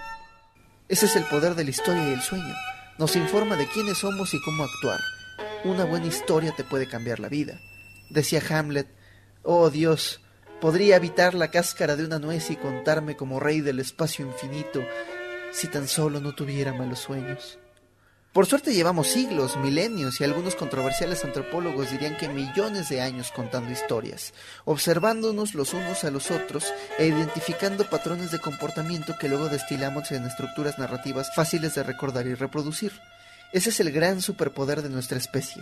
Ese es el poder de la historia y el sueño. Nos informa de quiénes somos y cómo actuar. Una buena historia te puede cambiar la vida. Decía Hamlet: «Oh Dios, podría habitar la cáscara de una nuez y contarme como rey del espacio infinito, si tan solo no tuviera malos sueños». Por suerte llevamos siglos, milenios y algunos controversiales antropólogos dirían que millones de años contando historias, observándonos los unos a los otros e identificando patrones de comportamiento que luego destilamos en estructuras narrativas fáciles de recordar y reproducir. Ese es el gran superpoder de nuestra especie,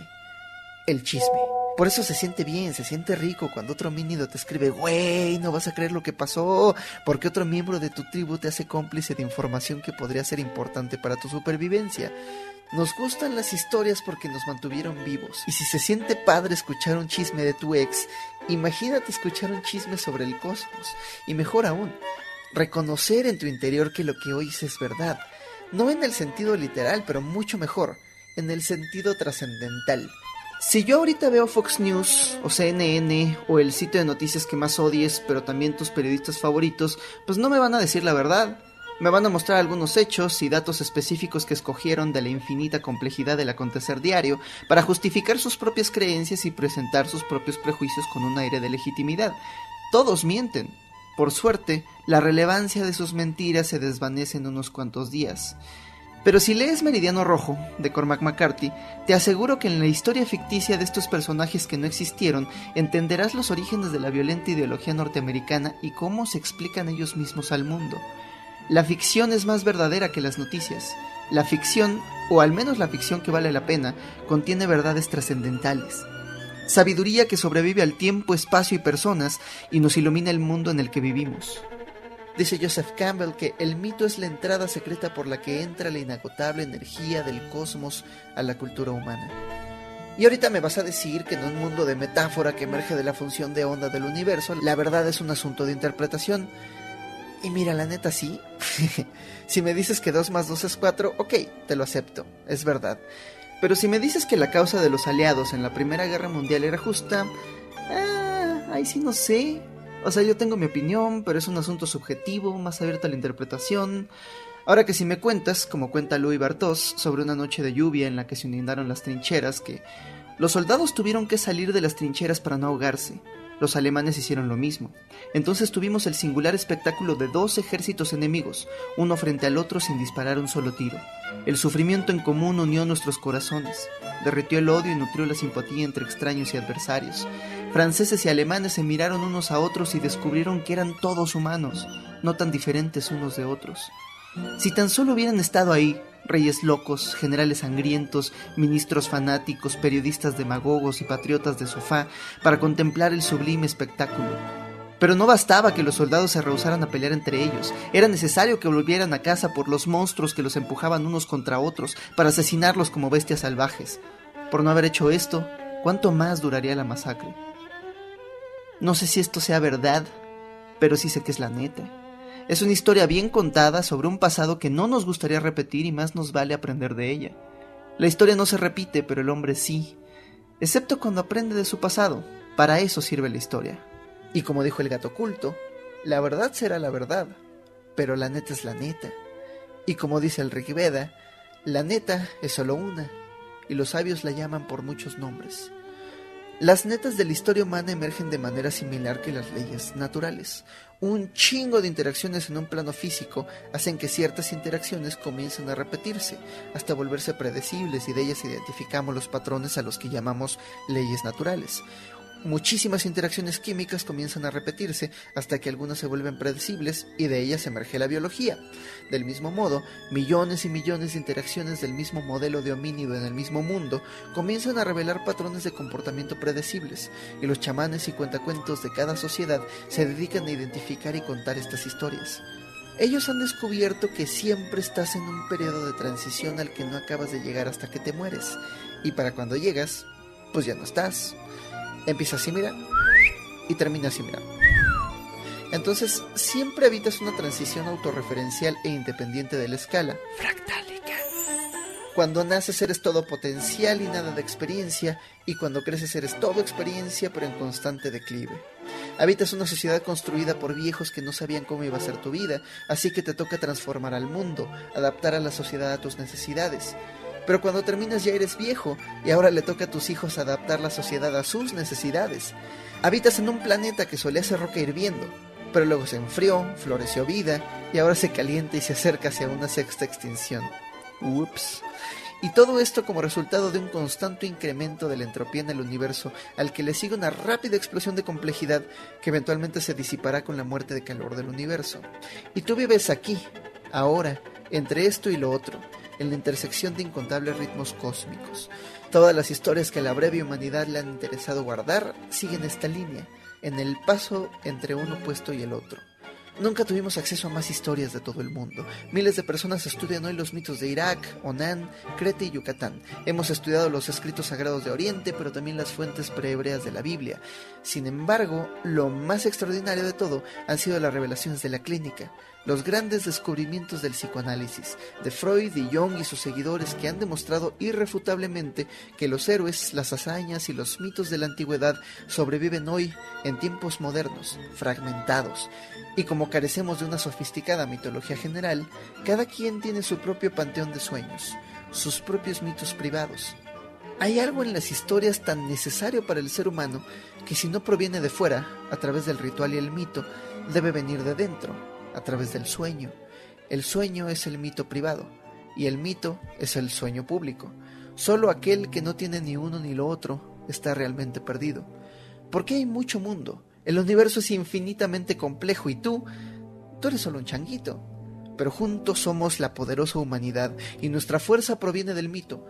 el chisme. Por eso se siente bien, se siente rico cuando otro homínido te escribe: «Güey, no vas a creer lo que pasó», porque otro miembro de tu tribu te hace cómplice de información que podría ser importante para tu supervivencia. Nos gustan las historias porque nos mantuvieron vivos. Y si se siente padre escuchar un chisme de tu ex, imagínate escuchar un chisme sobre el cosmos. Y mejor aún, reconocer en tu interior que lo que oyes es verdad. No en el sentido literal, pero mucho mejor, en el sentido trascendental. Si yo ahorita veo Fox News o CNN o el sitio de noticias que más odies, pero también tus periodistas favoritos, pues no me van a decir la verdad. Me van a mostrar algunos hechos y datos específicos que escogieron de la infinita complejidad del acontecer diario para justificar sus propias creencias y presentar sus propios prejuicios con un aire de legitimidad. Todos mienten. Por suerte, la relevancia de sus mentiras se desvanece en unos cuantos días. Pero si lees Meridiano Rojo, de Cormac McCarthy, te aseguro que en la historia ficticia de estos personajes que no existieron, entenderás los orígenes de la violenta ideología norteamericana y cómo se explican ellos mismos al mundo. La ficción es más verdadera que las noticias. La ficción, o al menos la ficción que vale la pena, contiene verdades trascendentales. Sabiduría que sobrevive al tiempo, espacio y personas y nos ilumina el mundo en el que vivimos. Dice Joseph Campbell que el mito es la entrada secreta por la que entra la inagotable energía del cosmos a la cultura humana. Y ahorita me vas a decir que en un mundo de metáfora que emerge de la función de onda del universo, la verdad es un asunto de interpretación. Y mira, la neta sí. Si me dices que 2 más 2 es 4, ok, te lo acepto, es verdad. Pero si me dices que la causa de los aliados en la Primera Guerra Mundial era justa, ahí sí no sé. O sea, yo tengo mi opinión, pero es un asunto subjetivo, más abierto a la interpretación. Ahora que si me cuentas, como cuenta Louis Bartos, sobre una noche de lluvia en la que se inundaron las trincheras, que los soldados tuvieron que salir de las trincheras para no ahogarse. Los alemanes hicieron lo mismo. Entonces tuvimos el singular espectáculo de 2 ejércitos enemigos, uno frente al otro sin disparar un solo tiro. El sufrimiento en común unió nuestros corazones, derritió el odio y nutrió la simpatía entre extraños y adversarios. Franceses y alemanes se miraron unos a otros y descubrieron que eran todos humanos, no tan diferentes unos de otros. Si tan solo hubieran estado ahí, reyes locos, generales sangrientos, ministros fanáticos, periodistas demagogos y patriotas de sofá, para contemplar el sublime espectáculo. Pero no bastaba que los soldados se rehusaran a pelear entre ellos, era necesario que volvieran a casa por los monstruos que los empujaban unos contra otros, para asesinarlos como bestias salvajes. Por no haber hecho esto, ¿cuánto más duraría la masacre? No sé si esto sea verdad, pero sí sé que es la neta. Es una historia bien contada sobre un pasado que no nos gustaría repetir y más nos vale aprender de ella. La historia no se repite, pero el hombre sí, excepto cuando aprende de su pasado. Para eso sirve la historia. Y como dijo el gato culto, la verdad será la verdad, pero la neta es la neta. Y como dice el Rig Veda, la neta es solo una, y los sabios la llaman por muchos nombres. Las netas de la historia humana emergen de manera similar que las leyes naturales. Un chingo de interacciones en un plano físico hacen que ciertas interacciones comiencen a repetirse, hasta volverse predecibles, y de ellas identificamos los patrones a los que llamamos leyes naturales. Muchísimas interacciones químicas comienzan a repetirse hasta que algunas se vuelven predecibles y de ellas emerge la biología. Del mismo modo, millones y millones de interacciones del mismo modelo de homínido en el mismo mundo comienzan a revelar patrones de comportamiento predecibles, y los chamanes y cuentacuentos de cada sociedad se dedican a identificar y contar estas historias. Ellos han descubierto que siempre estás en un periodo de transición al que no acabas de llegar hasta que te mueres, y para cuando llegas, pues ya no estás. Empieza así, mira, y termina así, mira. Entonces, siempre evitas una transición autorreferencial e independiente de la escala fractálica. Cuando naces eres todo potencial y nada de experiencia, y cuando creces eres todo experiencia pero en constante declive. Habitas una sociedad construida por viejos que no sabían cómo iba a ser tu vida, así que te toca transformar al mundo, adaptar a la sociedad a tus necesidades. Pero cuando terminas ya eres viejo y ahora le toca a tus hijos adaptar la sociedad a sus necesidades. Habitas en un planeta que solía ser roca hirviendo, pero luego se enfrió, floreció vida y ahora se calienta y se acerca hacia una sexta extinción. Ups. Y todo esto como resultado de un constante incremento de la entropía en el universo, al que le sigue una rápida explosión de complejidad que eventualmente se disipará con la muerte de calor del universo. Y tú vives aquí, ahora, entre esto y lo otro, en la intersección de incontables ritmos cósmicos. Todas las historias que a la breve humanidad le han interesado guardar siguen esta línea, en el paso entre un opuesto y el otro. Nunca tuvimos acceso a más historias de todo el mundo. Miles de personas estudian hoy los mitos de Irak, Onan, Creta y Yucatán. Hemos estudiado los escritos sagrados de Oriente, pero también las fuentes prehebreas de la Biblia. Sin embargo, lo más extraordinario de todo han sido las revelaciones de la clínica, los grandes descubrimientos del psicoanálisis, de Freud y Jung y sus seguidores, que han demostrado irrefutablemente que los héroes, las hazañas y los mitos de la antigüedad sobreviven hoy en tiempos modernos, fragmentados. Y como carecemos de una sofisticada mitología general, cada quien tiene su propio panteón de sueños, sus propios mitos privados. Hay algo en las historias tan necesario para el ser humano que si no proviene de fuera, a través del ritual y el mito, debe venir de dentro, a través del sueño. El sueño es el mito privado y el mito es el sueño público. Solo aquel que no tiene ni uno ni lo otro está realmente perdido. Porque hay mucho mundo. El universo es infinitamente complejo y tú eres solo un changuito. Pero juntos somos la poderosa humanidad y nuestra fuerza proviene del mito.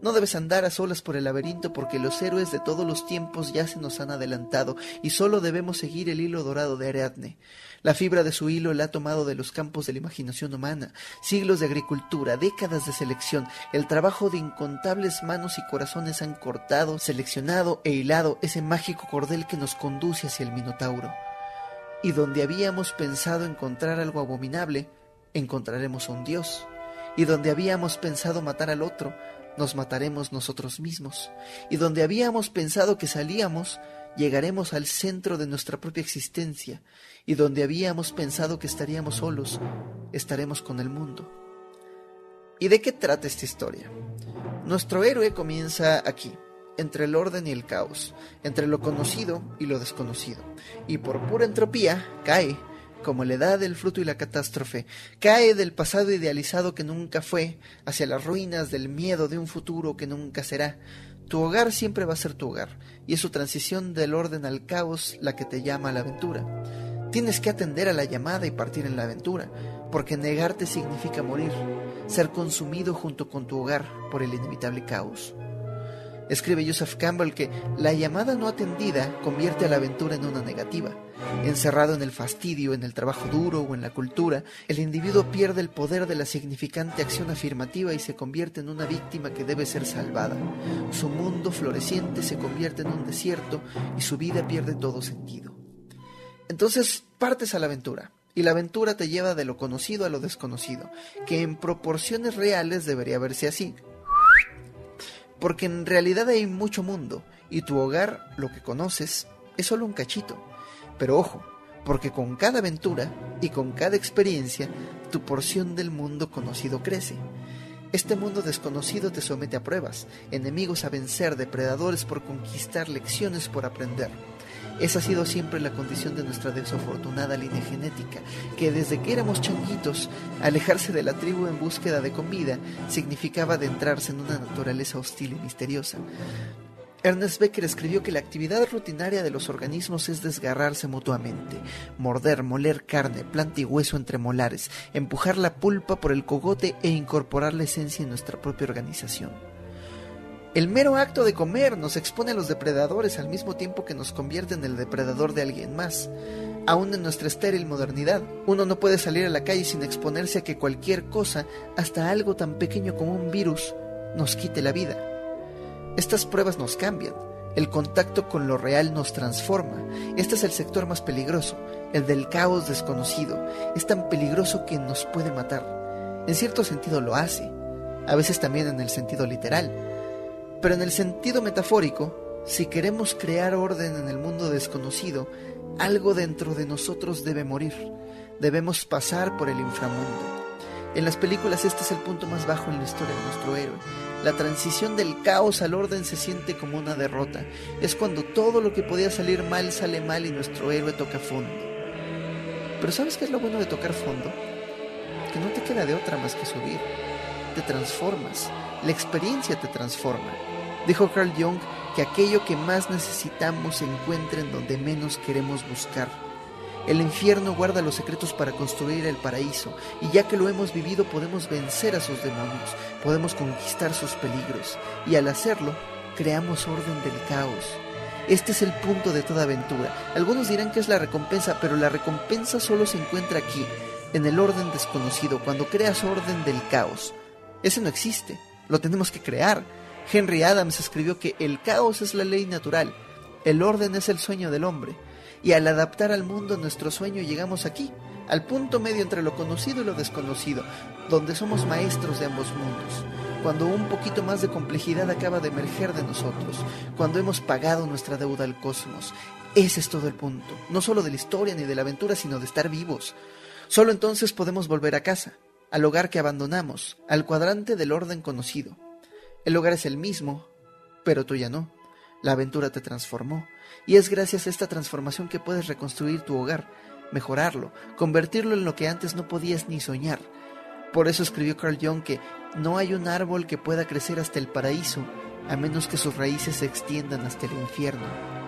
No debes andar a solas por el laberinto porque los héroes de todos los tiempos ya se nos han adelantado y solo debemos seguir el hilo dorado de Ariadne. La fibra de su hilo la ha tomado de los campos de la imaginación humana, siglos de agricultura, décadas de selección, el trabajo de incontables manos y corazones han cortado, seleccionado e hilado ese mágico cordel que nos conduce hacia el Minotauro. Y donde habíamos pensado encontrar algo abominable, encontraremos a un dios. Y donde habíamos pensado matar al otro, nos mataremos nosotros mismos. Y donde habíamos pensado que salíamos, llegaremos al centro de nuestra propia existencia. Y donde habíamos pensado que estaríamos solos, estaremos con el mundo. ¿Y de qué trata esta historia? Nuestro héroe comienza aquí, entre el orden y el caos, entre lo conocido y lo desconocido. Y por pura entropía cae, como la edad, el fruto y la catástrofe, cae del pasado idealizado que nunca fue, hacia las ruinas del miedo de un futuro que nunca será. Tu hogar siempre va a ser tu hogar, y es su transición del orden al caos la que te llama a la aventura. Tienes que atender a la llamada y partir en la aventura, porque negarte significa morir, ser consumido junto con tu hogar por el inevitable caos. Escribe Joseph Campbell que la llamada no atendida convierte a la aventura en una negativa. Encerrado en el fastidio, en el trabajo duro o en la cultura, el individuo pierde el poder de la significante acción afirmativa y se convierte en una víctima que debe ser salvada. Su mundo floreciente se convierte en un desierto y su vida pierde todo sentido. Entonces partes a la aventura, y la aventura te lleva de lo conocido a lo desconocido, que en proporciones reales debería verse así. Porque en realidad hay mucho mundo, y tu hogar, lo que conoces, es solo un cachito. Pero ojo, porque con cada aventura y con cada experiencia, tu porción del mundo conocido crece. Este mundo desconocido te somete a pruebas, enemigos a vencer, depredadores por conquistar, lecciones por aprender. Esa ha sido siempre la condición de nuestra desafortunada línea genética, que desde que éramos changuitos, alejarse de la tribu en búsqueda de comida significaba adentrarse en una naturaleza hostil y misteriosa. Ernest Becker escribió que la actividad rutinaria de los organismos es desgarrarse mutuamente, morder, moler carne, planta y hueso entre molares, empujar la pulpa por el cogote e incorporar la esencia en nuestra propia organización. El mero acto de comer nos expone a los depredadores al mismo tiempo que nos convierte en el depredador de alguien más. Aún en nuestra estéril modernidad, uno no puede salir a la calle sin exponerse a que cualquier cosa, hasta algo tan pequeño como un virus, nos quite la vida. Estas pruebas nos cambian. El contacto con lo real nos transforma. Este es el sector más peligroso, el del caos desconocido. Es tan peligroso que nos puede matar. En cierto sentido lo hace, a veces también en el sentido literal. Pero en el sentido metafórico, si queremos crear orden en el mundo desconocido, algo dentro de nosotros debe morir. Debemos pasar por el inframundo. En las películas este es el punto más bajo en la historia de nuestro héroe. La transición del caos al orden se siente como una derrota. Es cuando todo lo que podía salir mal sale mal y nuestro héroe toca fondo. Pero ¿sabes qué es lo bueno de tocar fondo? Que no te queda de otra más que subir. Te transformas. La experiencia te transforma. Dijo Carl Jung que aquello que más necesitamos se encuentra en donde menos queremos buscar. El infierno guarda los secretos para construir el paraíso, y ya que lo hemos vivido podemos vencer a sus demonios, podemos conquistar sus peligros, y al hacerlo, creamos orden del caos. Este es el punto de toda aventura. Algunos dirán que es la recompensa, pero la recompensa solo se encuentra aquí, en el orden desconocido, cuando creas orden del caos. Ese no existe, lo tenemos que crear. Henry Adams escribió que el caos es la ley natural, el orden es el sueño del hombre. Y al adaptar al mundo nuestro sueño llegamos aquí, al punto medio entre lo conocido y lo desconocido, donde somos maestros de ambos mundos, cuando un poquito más de complejidad acaba de emerger de nosotros, cuando hemos pagado nuestra deuda al cosmos. Ese es todo el punto, no solo de la historia ni de la aventura, sino de estar vivos. Solo entonces podemos volver a casa, al hogar que abandonamos, al cuadrante del orden conocido. El hogar es el mismo, pero tú ya no. La aventura te transformó, y es gracias a esta transformación que puedes reconstruir tu hogar, mejorarlo, convertirlo en lo que antes no podías ni soñar. Por eso escribió Carl Jung que no hay un árbol que pueda crecer hasta el paraíso, a menos que sus raíces se extiendan hasta el infierno.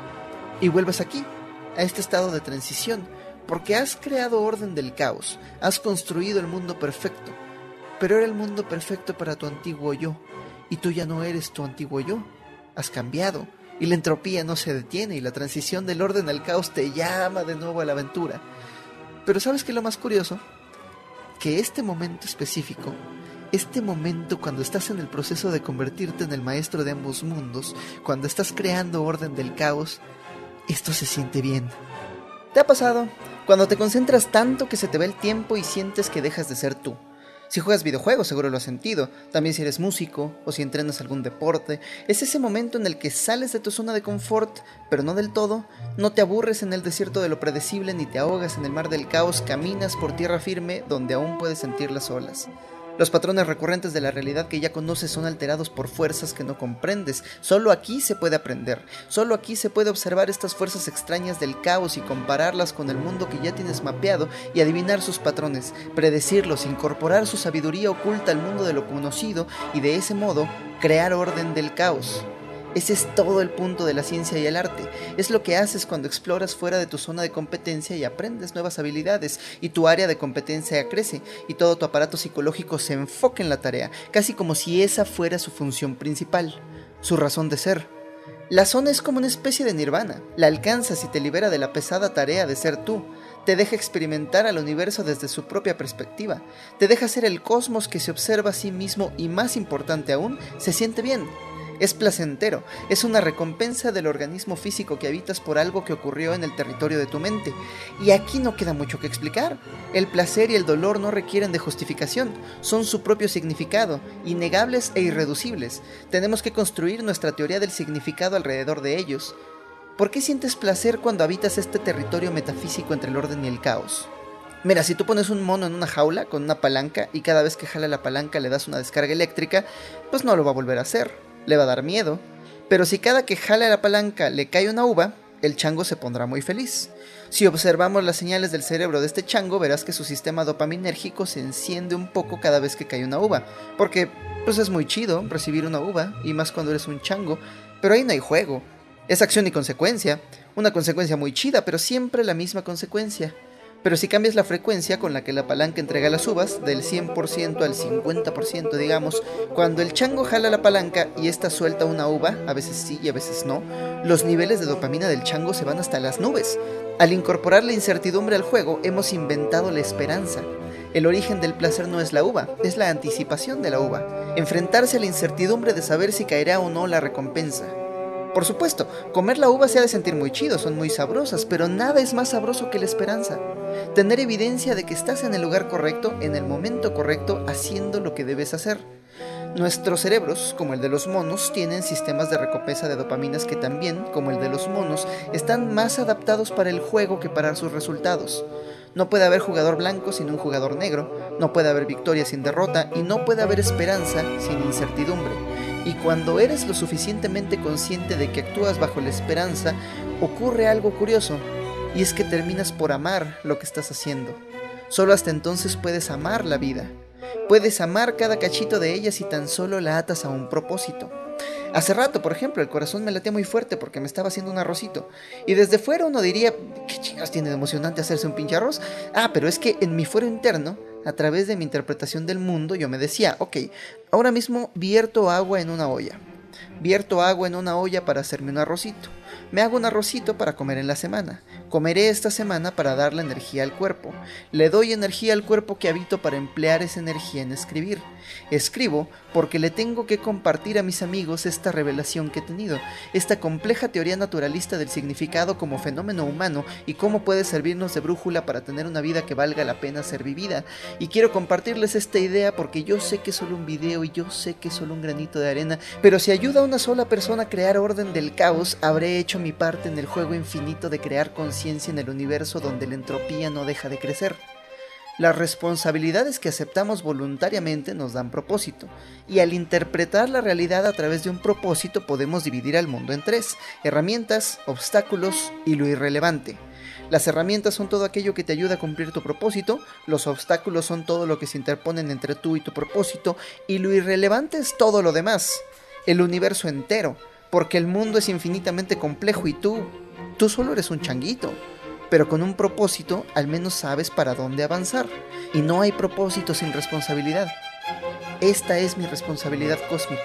Y vuelves aquí, a este estado de transición, porque has creado orden del caos, has construido el mundo perfecto, pero era el mundo perfecto para tu antiguo yo, y tú ya no eres tu antiguo yo. Has cambiado y la entropía no se detiene y la transición del orden al caos te llama de nuevo a la aventura. Pero ¿sabes qué es lo más curioso? Que este momento específico, este momento cuando estás en el proceso de convertirte en el maestro de ambos mundos, cuando estás creando orden del caos, esto se siente bien. ¿Te ha pasado? Cuando te concentras tanto que se te va el tiempo y sientes que dejas de ser tú. Si juegas videojuegos seguro lo has sentido, también si eres músico o si entrenas algún deporte, es ese momento en el que sales de tu zona de confort, pero no del todo, no te aburres en el desierto de lo predecible ni te ahogas en el mar del caos, caminas por tierra firme donde aún puedes sentir las olas. Los patrones recurrentes de la realidad que ya conoces son alterados por fuerzas que no comprendes. Solo aquí se puede aprender, solo aquí se puede observar estas fuerzas extrañas del caos y compararlas con el mundo que ya tienes mapeado y adivinar sus patrones, predecirlos, incorporar su sabiduría oculta al mundo de lo conocido y de ese modo crear orden del caos. Ese es todo el punto de la ciencia y el arte. Es lo que haces cuando exploras fuera de tu zona de competencia y aprendes nuevas habilidades y tu área de competencia crece y todo tu aparato psicológico se enfoca en la tarea, casi como si esa fuera su función principal, su razón de ser. La zona es como una especie de nirvana. La alcanzas y te libera de la pesada tarea de ser tú. Te deja experimentar al universo desde su propia perspectiva. Te deja ser el cosmos que se observa a sí mismo y, más importante aún, se siente bien. Es placentero, es una recompensa del organismo físico que habitas por algo que ocurrió en el territorio de tu mente. Y aquí no queda mucho que explicar. El placer y el dolor no requieren de justificación, son su propio significado, innegables e irreducibles. Tenemos que construir nuestra teoría del significado alrededor de ellos. ¿Por qué sientes placer cuando habitas este territorio metafísico entre el orden y el caos? Mira, si tú pones un mono en una jaula con una palanca y cada vez que jala la palanca le das una descarga eléctrica, pues no lo va a volver a hacer. Le va a dar miedo, pero si cada que jala la palanca le cae una uva, el chango se pondrá muy feliz. Si observamos las señales del cerebro de este chango, verás que su sistema dopaminérgico se enciende un poco cada vez que cae una uva, porque pues es muy chido recibir una uva, y más cuando eres un chango, pero ahí no hay juego, es acción y consecuencia, una consecuencia muy chida, pero siempre la misma consecuencia. Pero si cambias la frecuencia con la que la palanca entrega las uvas, del 100% al 50% digamos, cuando el chango jala la palanca y ésta suelta una uva, a veces sí y a veces no, los niveles de dopamina del chango se van hasta las nubes. Al incorporar la incertidumbre al juego, hemos inventado la esperanza. El origen del placer no es la uva, es la anticipación de la uva. Enfrentarse a la incertidumbre de saber si caerá o no la recompensa. Por supuesto, comer la uva se ha de sentir muy chido, son muy sabrosas, pero nada es más sabroso que la esperanza. Tener evidencia de que estás en el lugar correcto, en el momento correcto, haciendo lo que debes hacer. Nuestros cerebros, como el de los monos, tienen sistemas de recompensa de dopaminas que también, como el de los monos, están más adaptados para el juego que para sus resultados. No puede haber jugador blanco sin un jugador negro, no puede haber victoria sin derrota y no puede haber esperanza sin incertidumbre. Y cuando eres lo suficientemente consciente de que actúas bajo la esperanza, ocurre algo curioso, y es que terminas por amar lo que estás haciendo. Solo hasta entonces puedes amar la vida. Puedes amar cada cachito de ella si tan solo la atas a un propósito. Hace rato, por ejemplo, el corazón me latía muy fuerte porque me estaba haciendo un arrocito. Y desde fuera uno diría, ¿qué chingados tiene de emocionante hacerse un pinche arroz? Pero es que en mi fuero interno, a través de mi interpretación del mundo, yo me decía, ok, ahora mismo vierto agua en una olla. Vierto agua en una olla para hacerme un arrocito. Me hago un arrocito para comer en la semana. Comeré esta semana para darle energía al cuerpo. Le doy energía al cuerpo que habito para emplear esa energía en escribir. Escribo porque le tengo que compartir a mis amigos esta revelación que he tenido, esta compleja teoría naturalista del significado como fenómeno humano y cómo puede servirnos de brújula para tener una vida que valga la pena ser vivida. Y quiero compartirles esta idea porque yo sé que es solo un video y yo sé que es solo un granito de arena, pero si ayuda a una sola persona a crear orden del caos, habré hecho mi parte en el juego infinito de crear conciencia en el universo donde la entropía no deja de crecer. Las responsabilidades que aceptamos voluntariamente nos dan propósito, y al interpretar la realidad a través de un propósito podemos dividir al mundo en tres: herramientas, obstáculos y lo irrelevante. Las herramientas son todo aquello que te ayuda a cumplir tu propósito, los obstáculos son todo lo que se interponen entre tú y tu propósito, y lo irrelevante es todo lo demás, el universo entero, porque el mundo es infinitamente complejo y tú solo eres un changuito. Pero con un propósito al menos sabes para dónde avanzar. Y no hay propósito sin responsabilidad. Esta es mi responsabilidad cósmica.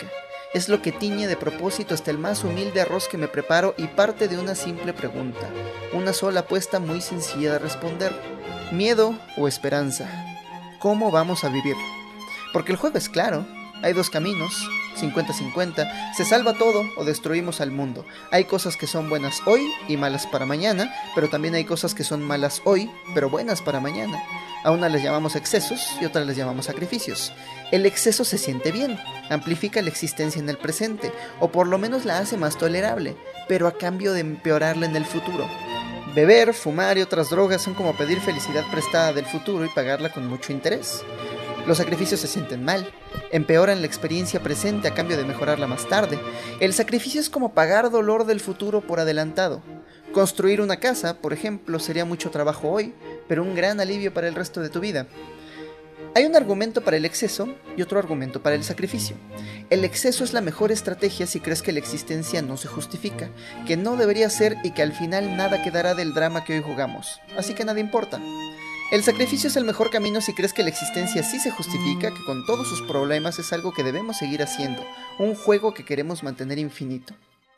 Es lo que tiñe de propósito hasta el más humilde arroz que me preparo y parte de una simple pregunta, una sola apuesta muy sencilla de responder. ¿Miedo o esperanza? ¿Cómo vamos a vivir? Porque el juego es claro, hay dos caminos, 50-50, se salva todo o destruimos al mundo. Hay cosas que son buenas hoy y malas para mañana, pero también hay cosas que son malas hoy, pero buenas para mañana. A unas les llamamos excesos y otras les llamamos sacrificios. El exceso se siente bien, amplifica la existencia en el presente, o por lo menos la hace más tolerable, pero a cambio de empeorarla en el futuro. Beber, fumar y otras drogas son como pedir felicidad prestada del futuro y pagarla con mucho interés. Los sacrificios se sienten mal, empeoran la experiencia presente a cambio de mejorarla más tarde. El sacrificio es como pagar dolor del futuro por adelantado. Construir una casa, por ejemplo, sería mucho trabajo hoy, pero un gran alivio para el resto de tu vida. Hay un argumento para el exceso y otro argumento para el sacrificio. El exceso es la mejor estrategia si crees que la existencia no se justifica, que no debería ser y que al final nada quedará del drama que hoy jugamos, así que nada importa. El sacrificio es el mejor camino si crees que la existencia sí se justifica, que con todos sus problemas es algo que debemos seguir haciendo, un juego que queremos mantener infinito.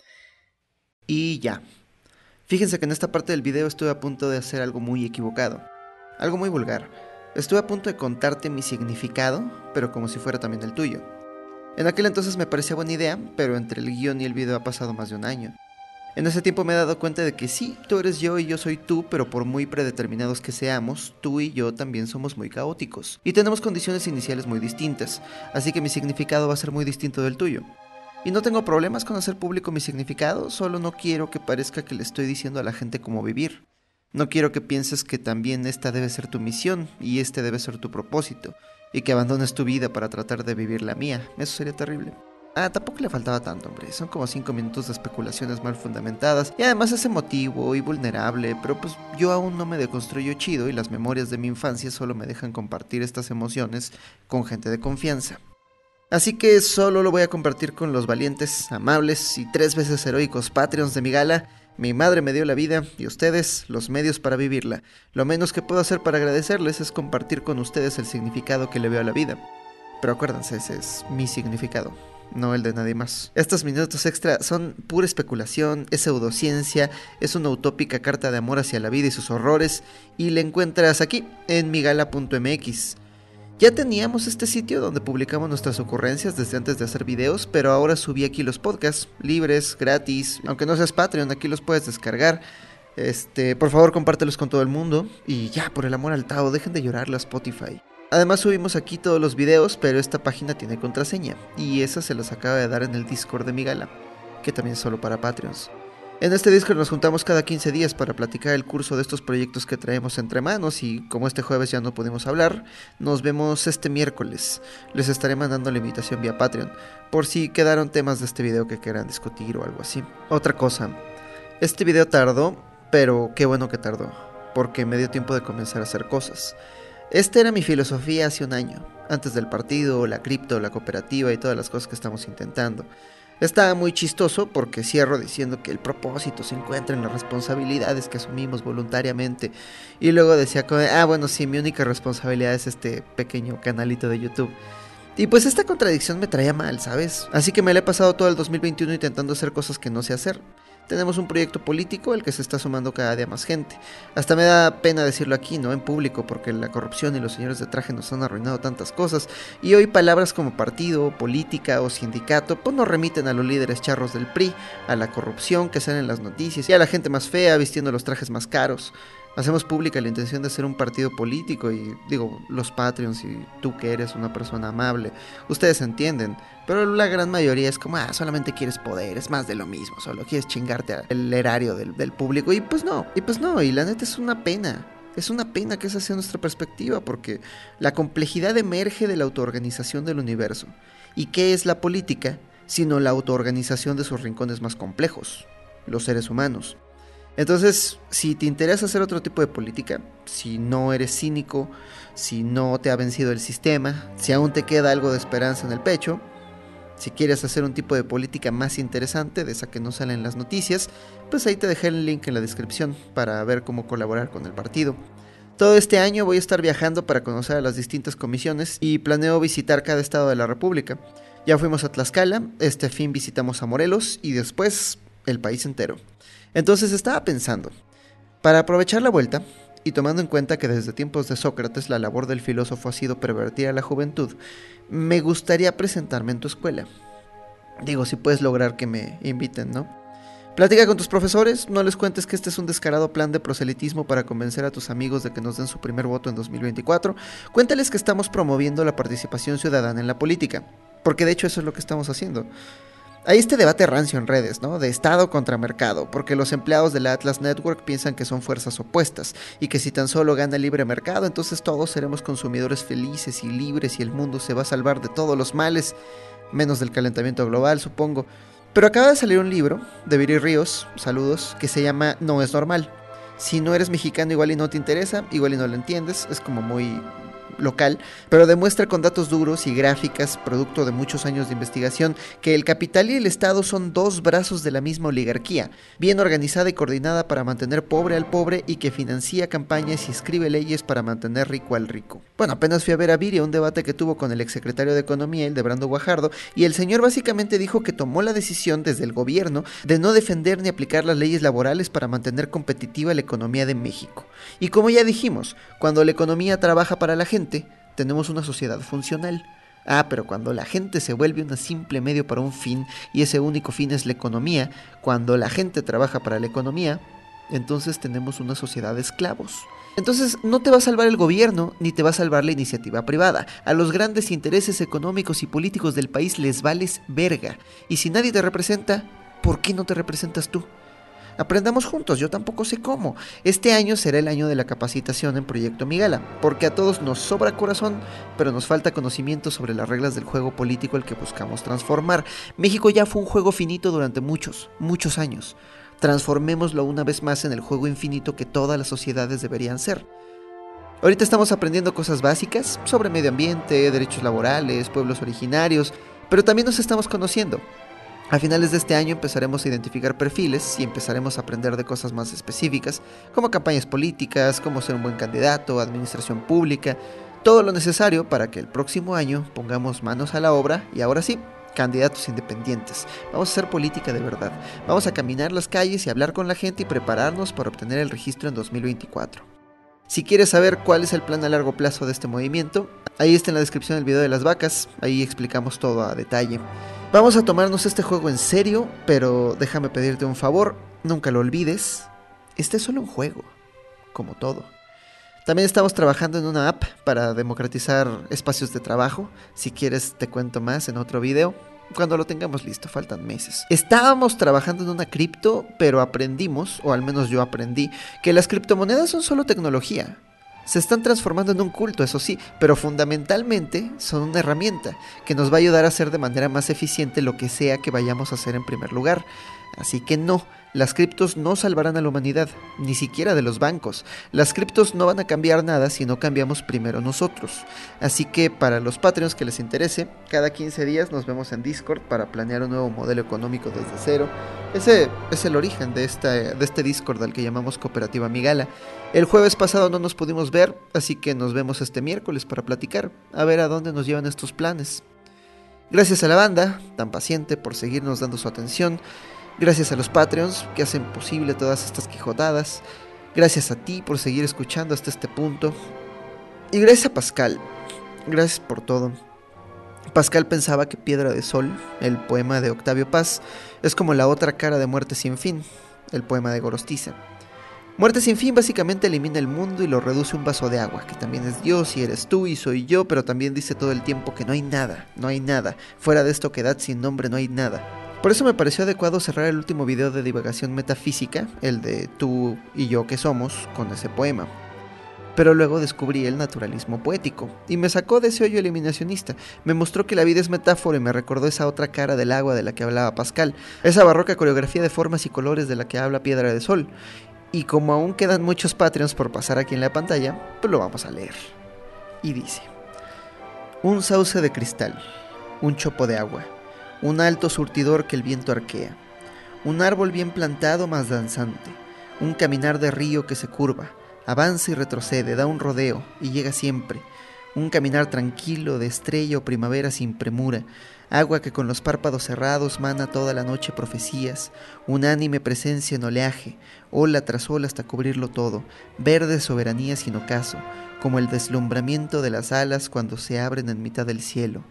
Y ya. Fíjense que en esta parte del video estuve a punto de hacer algo muy equivocado, algo muy vulgar. Estuve a punto de contarte mi significado, pero como si fuera también el tuyo. En aquel entonces me parecía buena idea, pero entre el guión y el video ha pasado más de un año. En ese tiempo me he dado cuenta de que sí, tú eres yo y yo soy tú, pero por muy predeterminados que seamos, tú y yo también somos muy caóticos. Y tenemos condiciones iniciales muy distintas, así que mi significado va a ser muy distinto del tuyo. Y no tengo problemas con hacer público mi significado, solo no quiero que parezca que le estoy diciendo a la gente cómo vivir. No quiero que pienses que también esta debe ser tu misión y este debe ser tu propósito, y que abandones tu vida para tratar de vivir la mía. Eso sería terrible. Tampoco le faltaba tanto, hombre. Son como 5 minutos de especulaciones mal fundamentadas y además es emotivo y vulnerable, pero pues yo aún no me deconstruyo chido y las memorias de mi infancia solo me dejan compartir estas emociones con gente de confianza. Así que solo lo voy a compartir con los valientes, amables y 3 veces heroicos Patreons de mi gala. Mi madre me dio la vida y ustedes los medios para vivirla. Lo menos que puedo hacer para agradecerles es compartir con ustedes el significado que le veo a la vida. Pero acuérdense, ese es mi significado, no el de nadie más. Estos minutos extra son pura especulación, es pseudociencia, es una utópica carta de amor hacia la vida y sus horrores, y la encuentras aquí, en migala.mx. Ya teníamos este sitio donde publicamos nuestras ocurrencias desde antes de hacer videos, pero ahora subí aquí los podcasts, libres, gratis, aunque no seas Patreon, aquí los puedes descargar. Por favor compártelos con todo el mundo, y ya, por el amor al Tao, dejen de llorarle a Spotify. Además subimos aquí todos los videos, pero esta página tiene contraseña, y esa se las acaba de dar en el Discord de mi gala, que también es solo para Patreons. En este Discord nos juntamos cada 15 días para platicar el curso de estos proyectos que traemos entre manos, y como este jueves ya no pudimos hablar, nos vemos este miércoles. Les estaré mandando la invitación vía Patreon, por si quedaron temas de este video que quieran discutir o algo así. Otra cosa, este video tardó, pero qué bueno que tardó, porque me dio tiempo de comenzar a hacer cosas. Esta era mi filosofía hace un año, antes del partido, la cripto, la cooperativa y todas las cosas que estamos intentando. Estaba muy chistoso porque cierro diciendo que el propósito se encuentra en las responsabilidades que asumimos voluntariamente. Y luego decía, bueno, sí, mi única responsabilidad es este pequeño canalito de YouTube. Y pues esta contradicción me traía mal, ¿sabes? Así que me la he pasado todo el 2021 intentando hacer cosas que no sé hacer. Tenemos un proyecto político al que se está sumando cada día más gente. Hasta me da pena decirlo aquí, ¿no? En público, porque la corrupción y los señores de traje nos han arruinado tantas cosas. Y hoy palabras como partido, política o sindicato, pues nos remiten a los líderes charros del PRI, a la corrupción que sale en las noticias y a la gente más fea vistiendo los trajes más caros. Hacemos pública la intención de hacer un partido político y digo, los Patreons y tú que eres una persona amable, ustedes entienden, pero la gran mayoría es como, solamente quieres poder, es más de lo mismo, solo quieres chingarte al erario del público y pues no, y la neta es una pena que esa sea nuestra perspectiva porque la complejidad emerge de la autoorganización del universo. ¿Y qué es la política? Sino la autoorganización de sus rincones más complejos, los seres humanos. Entonces, si te interesa hacer otro tipo de política, si no eres cínico, si no te ha vencido el sistema, si aún te queda algo de esperanza en el pecho, si quieres hacer un tipo de política más interesante, de esa que no sale en las noticias, pues ahí te dejé el link en la descripción para ver cómo colaborar con el partido. Todo este año voy a estar viajando para conocer a las distintas comisiones y planeo visitar cada estado de la República. Ya fuimos a Tlaxcala, este fin visitamos a Morelos y después el país entero. Entonces estaba pensando, para aprovechar la vuelta, y tomando en cuenta que desde tiempos de Sócrates la labor del filósofo ha sido pervertir a la juventud, me gustaría presentarme en tu escuela. Digo, si puedes lograr que me inviten, ¿no? Platica con tus profesores, no les cuentes que este es un descarado plan de proselitismo para convencer a tus amigos de que nos den su primer voto en 2024. Cuéntales que estamos promoviendo la participación ciudadana en la política, porque de hecho eso es lo que estamos haciendo. Hay este debate rancio en redes, ¿no? De Estado contra mercado, porque los empleados de la Atlas Network piensan que son fuerzas opuestas y que si tan solo gana el libre mercado, entonces todos seremos consumidores felices y libres y el mundo se va a salvar de todos los males, menos del calentamiento global, supongo. Pero acaba de salir un libro de Viri Ríos, saludos, que se llama No es normal. Si no eres mexicano igual y no te interesa, igual y no lo entiendes, es como muy local, pero demuestra con datos duros y gráficas, producto de muchos años de investigación, que el capital y el Estado son dos brazos de la misma oligarquía, bien organizada y coordinada para mantener pobre al pobre y que financia campañas y escribe leyes para mantener rico al rico. Bueno, apenas fui a ver a Viri un debate que tuvo con el exsecretario de Economía, el de Brando Guajardo, y el señor básicamente dijo que tomó la decisión desde el gobierno de no defender ni aplicar las leyes laborales para mantener competitiva la economía de México. Y como ya dijimos, cuando la economía trabaja para la gente, tenemos una sociedad funcional. Pero cuando la gente se vuelve un simple medio para un fin, y ese único fin es la economía, cuando la gente trabaja para la economía, entonces tenemos una sociedad de esclavos. Entonces no te va a salvar el gobierno, ni te va a salvar la iniciativa privada. A los grandes intereses económicos y políticos del país les vales verga. Y si nadie te representa, ¿por qué no te representas tú? Aprendamos juntos, yo tampoco sé cómo. Este año será el año de la capacitación en Proyecto Migala, porque a todos nos sobra corazón, pero nos falta conocimiento sobre las reglas del juego político al que buscamos transformar. México ya fue un juego finito durante muchos años. Transformémoslo una vez más en el juego infinito que todas las sociedades deberían ser. Ahorita estamos aprendiendo cosas básicas sobre medio ambiente, derechos laborales, pueblos originarios, pero también nos estamos conociendo. A finales de este año empezaremos a identificar perfiles y empezaremos a aprender de cosas más específicas, como campañas políticas, cómo ser un buen candidato, administración pública, todo lo necesario para que el próximo año pongamos manos a la obra y ahora sí, candidatos independientes. Vamos a hacer política de verdad. Vamos a caminar las calles y hablar con la gente y prepararnos para obtener el registro en 2024. Si quieres saber cuál es el plan a largo plazo de este movimiento, ahí está en la descripción del video de las vacas, ahí explicamos todo a detalle. Vamos a tomarnos este juego en serio, pero déjame pedirte un favor, nunca lo olvides, este es solo un juego, como todo. También estamos trabajando en una app para democratizar espacios de trabajo, si quieres te cuento más en otro video. Cuando lo tengamos listo, faltan meses. Estábamos trabajando en una cripto, pero aprendimos, o al menos yo aprendí, que las criptomonedas son solo tecnología. Se están transformando en un culto, eso sí, pero fundamentalmente son una herramienta que nos va a ayudar a hacer de manera más eficiente lo que sea que vayamos a hacer en primer lugar. Así que no, las criptos no salvarán a la humanidad, ni siquiera de los bancos. Las criptos no van a cambiar nada si no cambiamos primero nosotros. Así que para los Patreons que les interese, cada 15 días nos vemos en Discord para planear un nuevo modelo económico desde cero. Ese es el origen de este Discord al que llamamos Cooperativa Migala. El jueves pasado no nos pudimos ver, así que nos vemos este miércoles para platicar, a ver a dónde nos llevan estos planes. Gracias a la banda, tan paciente, por seguirnos dando su atención. Gracias a los Patreons que hacen posible todas estas quijotadas. Gracias a ti por seguir escuchando hasta este punto. Y gracias a Pascal. Gracias por todo. Pascal pensaba que Piedra de Sol, el poema de Octavio Paz, es como la otra cara de Muerte sin fin, el poema de Gorostiza. Muerte sin fin básicamente elimina el mundo y lo reduce a un vaso de agua, que también es Dios y eres tú y soy yo, pero también dice todo el tiempo que no hay nada. Fuera de esto quedad sin nombre, no hay nada. Por eso me pareció adecuado cerrar el último video de divagación metafísica, el de tú y yo que somos, con ese poema. Pero luego descubrí el naturalismo poético, y me sacó de ese hoyo eliminacionista. Me mostró que la vida es metáfora y me recordó esa otra cara del agua de la que hablaba Pascal, esa barroca coreografía de formas y colores de la que habla Piedra de Sol. Y como aún quedan muchos Patreons por pasar aquí en la pantalla, pues lo vamos a leer. Y dice: un sauce de cristal, un chopo de agua, un alto surtidor que el viento arquea, un árbol bien plantado más danzante, un caminar de río que se curva, avanza y retrocede, da un rodeo y llega siempre, un caminar tranquilo de estrella o primavera sin premura, agua que con los párpados cerrados mana toda la noche profecías, unánime presencia en oleaje, ola tras ola hasta cubrirlo todo, verde soberanía sin ocaso, como el deslumbramiento de las alas cuando se abren en mitad del cielo.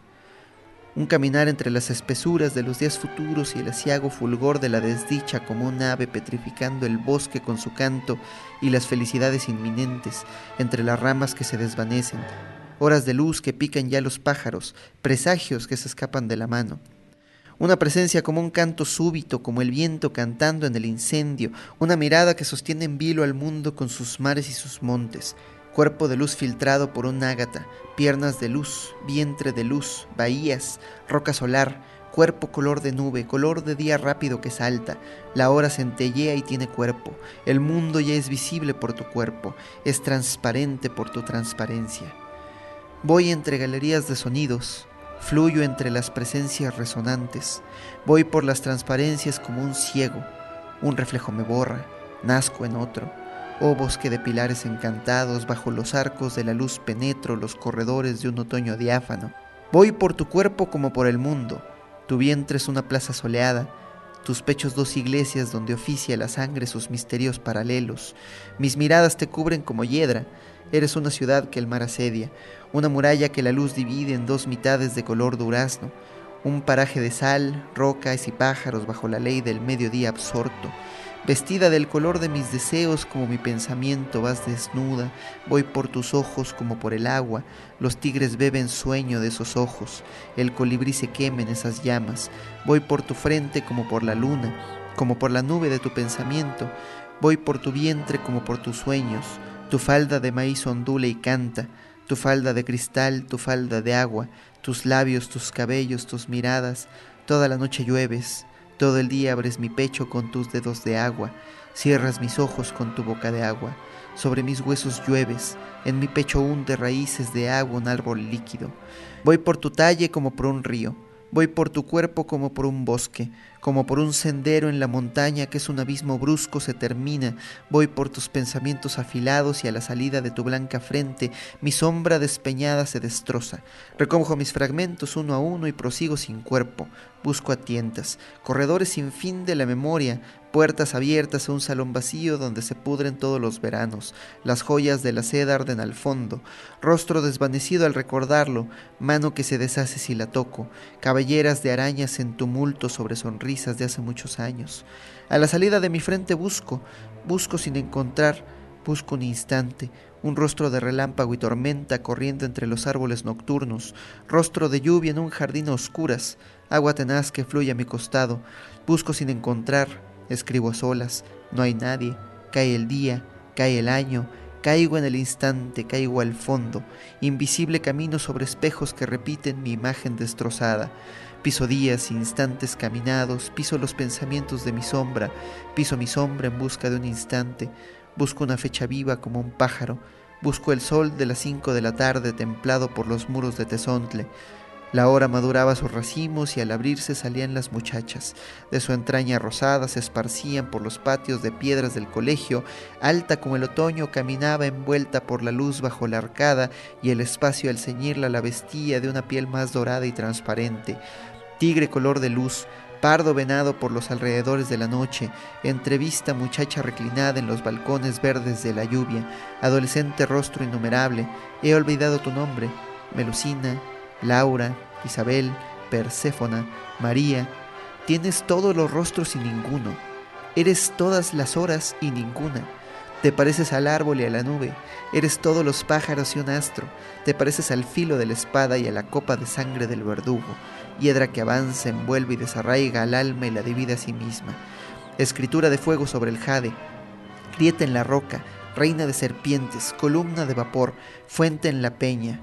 Un caminar entre las espesuras de los días futuros y el aciago fulgor de la desdicha como un ave petrificando el bosque con su canto y las felicidades inminentes entre las ramas que se desvanecen, horas de luz que pican ya los pájaros, presagios que se escapan de la mano. Una presencia como un canto súbito, como el viento cantando en el incendio, una mirada que sostiene en vilo al mundo con sus mares y sus montes, cuerpo de luz filtrado por un ágata, piernas de luz, vientre de luz, bahías, roca solar, cuerpo color de nube, color de día rápido que salta, la hora centellea y tiene cuerpo, el mundo ya es visible por tu cuerpo, es transparente por tu transparencia. Voy entre galerías de sonidos, fluyo entre las presencias resonantes, voy por las transparencias como un ciego, un reflejo me borra, nazco en otro. Oh bosque de pilares encantados, bajo los arcos de la luz penetro los corredores de un otoño diáfano. Voy por tu cuerpo como por el mundo, tu vientre es una plaza soleada, tus pechos dos iglesias donde oficia la sangre sus misterios paralelos. Mis miradas te cubren como hiedra, eres una ciudad que el mar asedia, una muralla que la luz divide en dos mitades de color durazno, un paraje de sal, rocas y pájaros bajo la ley del mediodía absorto. Vestida del color de mis deseos como mi pensamiento vas desnuda, voy por tus ojos como por el agua, los tigres beben sueño de esos ojos, el colibrí se quema en esas llamas, voy por tu frente como por la luna, como por la nube de tu pensamiento, voy por tu vientre como por tus sueños, tu falda de maíz ondula y canta, tu falda de cristal, tu falda de agua, tus labios, tus cabellos, tus miradas, toda la noche llueves. Todo el día abres mi pecho con tus dedos de agua, cierras mis ojos con tu boca de agua, sobre mis huesos llueves, en mi pecho hunde raíces de agua un árbol líquido. Voy por tu talle como por un río, voy por tu cuerpo como por un bosque, como por un sendero en la montaña que es un abismo brusco se termina, voy por tus pensamientos afilados y a la salida de tu blanca frente mi sombra despeñada se destroza. Recojo mis fragmentos uno a uno y prosigo sin cuerpo, busco a tientas, corredores sin fin de la memoria, puertas abiertas a un salón vacío donde se pudren todos los veranos, las joyas de la seda arden al fondo, rostro desvanecido al recordarlo, mano que se deshace si la toco, cabelleras de arañas en tumulto sobre sonrisas de hace muchos años. A la salida de mi frente busco sin encontrar, busco un instante, un rostro de relámpago y tormenta corriendo entre los árboles nocturnos, rostro de lluvia en un jardín a oscuras, agua tenaz que fluye a mi costado, busco sin encontrar, escribo a solas, no hay nadie, cae el día, cae el año, caigo en el instante, caigo al fondo, invisible camino sobre espejos que repiten mi imagen destrozada. Piso días, instantes caminados, piso los pensamientos de mi sombra, piso mi sombra en busca de un instante, busco una fecha viva como un pájaro, busco el sol de las 5 de la tarde templado por los muros de Tezontle. La hora maduraba sus racimos y al abrirse salían las muchachas. De su entraña rosada se esparcían por los patios de piedras del colegio, alta como el otoño caminaba envuelta por la luz bajo la arcada y el espacio al ceñirla la vestía de una piel más dorada y transparente. Tigre color de luz, pardo venado por los alrededores de la noche, entrevista muchacha reclinada en los balcones verdes de la lluvia, adolescente rostro innumerable, he olvidado tu nombre, Melusina, Laura, Isabel, Perséfona, María, tienes todos los rostros y ninguno, eres todas las horas y ninguna, te pareces al árbol y a la nube, eres todos los pájaros y un astro, te pareces al filo de la espada y a la copa de sangre del verdugo, hiedra que avanza, envuelve y desarraiga al alma y la divide a sí misma, escritura de fuego sobre el jade, grieta en la roca, reina de serpientes, columna de vapor, fuente en la peña,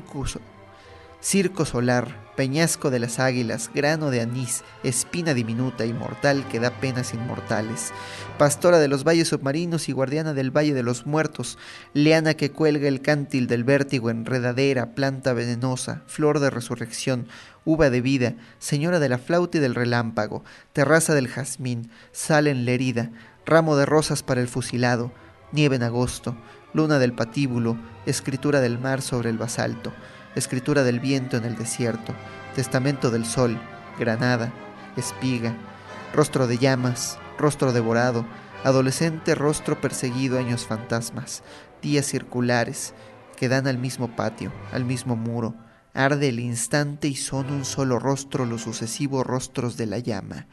circo solar, peñasco de las águilas, grano de anís, espina diminuta y mortal que da penas inmortales, pastora de los valles submarinos y guardiana del valle de los muertos, liana que cuelga el cántil del vértigo, enredadera, planta venenosa, flor de resurrección, uva de vida, señora de la flauta y del relámpago, terraza del jazmín, sal en la herida, ramo de rosas para el fusilado, nieve en agosto, luna del patíbulo, escritura del mar sobre el basalto, escritura del viento en el desierto, testamento del sol, granada, espiga, rostro de llamas, rostro devorado, adolescente rostro perseguido, años fantasmas, días circulares que dan al mismo patio, al mismo muro. Arde el instante y son un solo rostro los sucesivos rostros de la llama.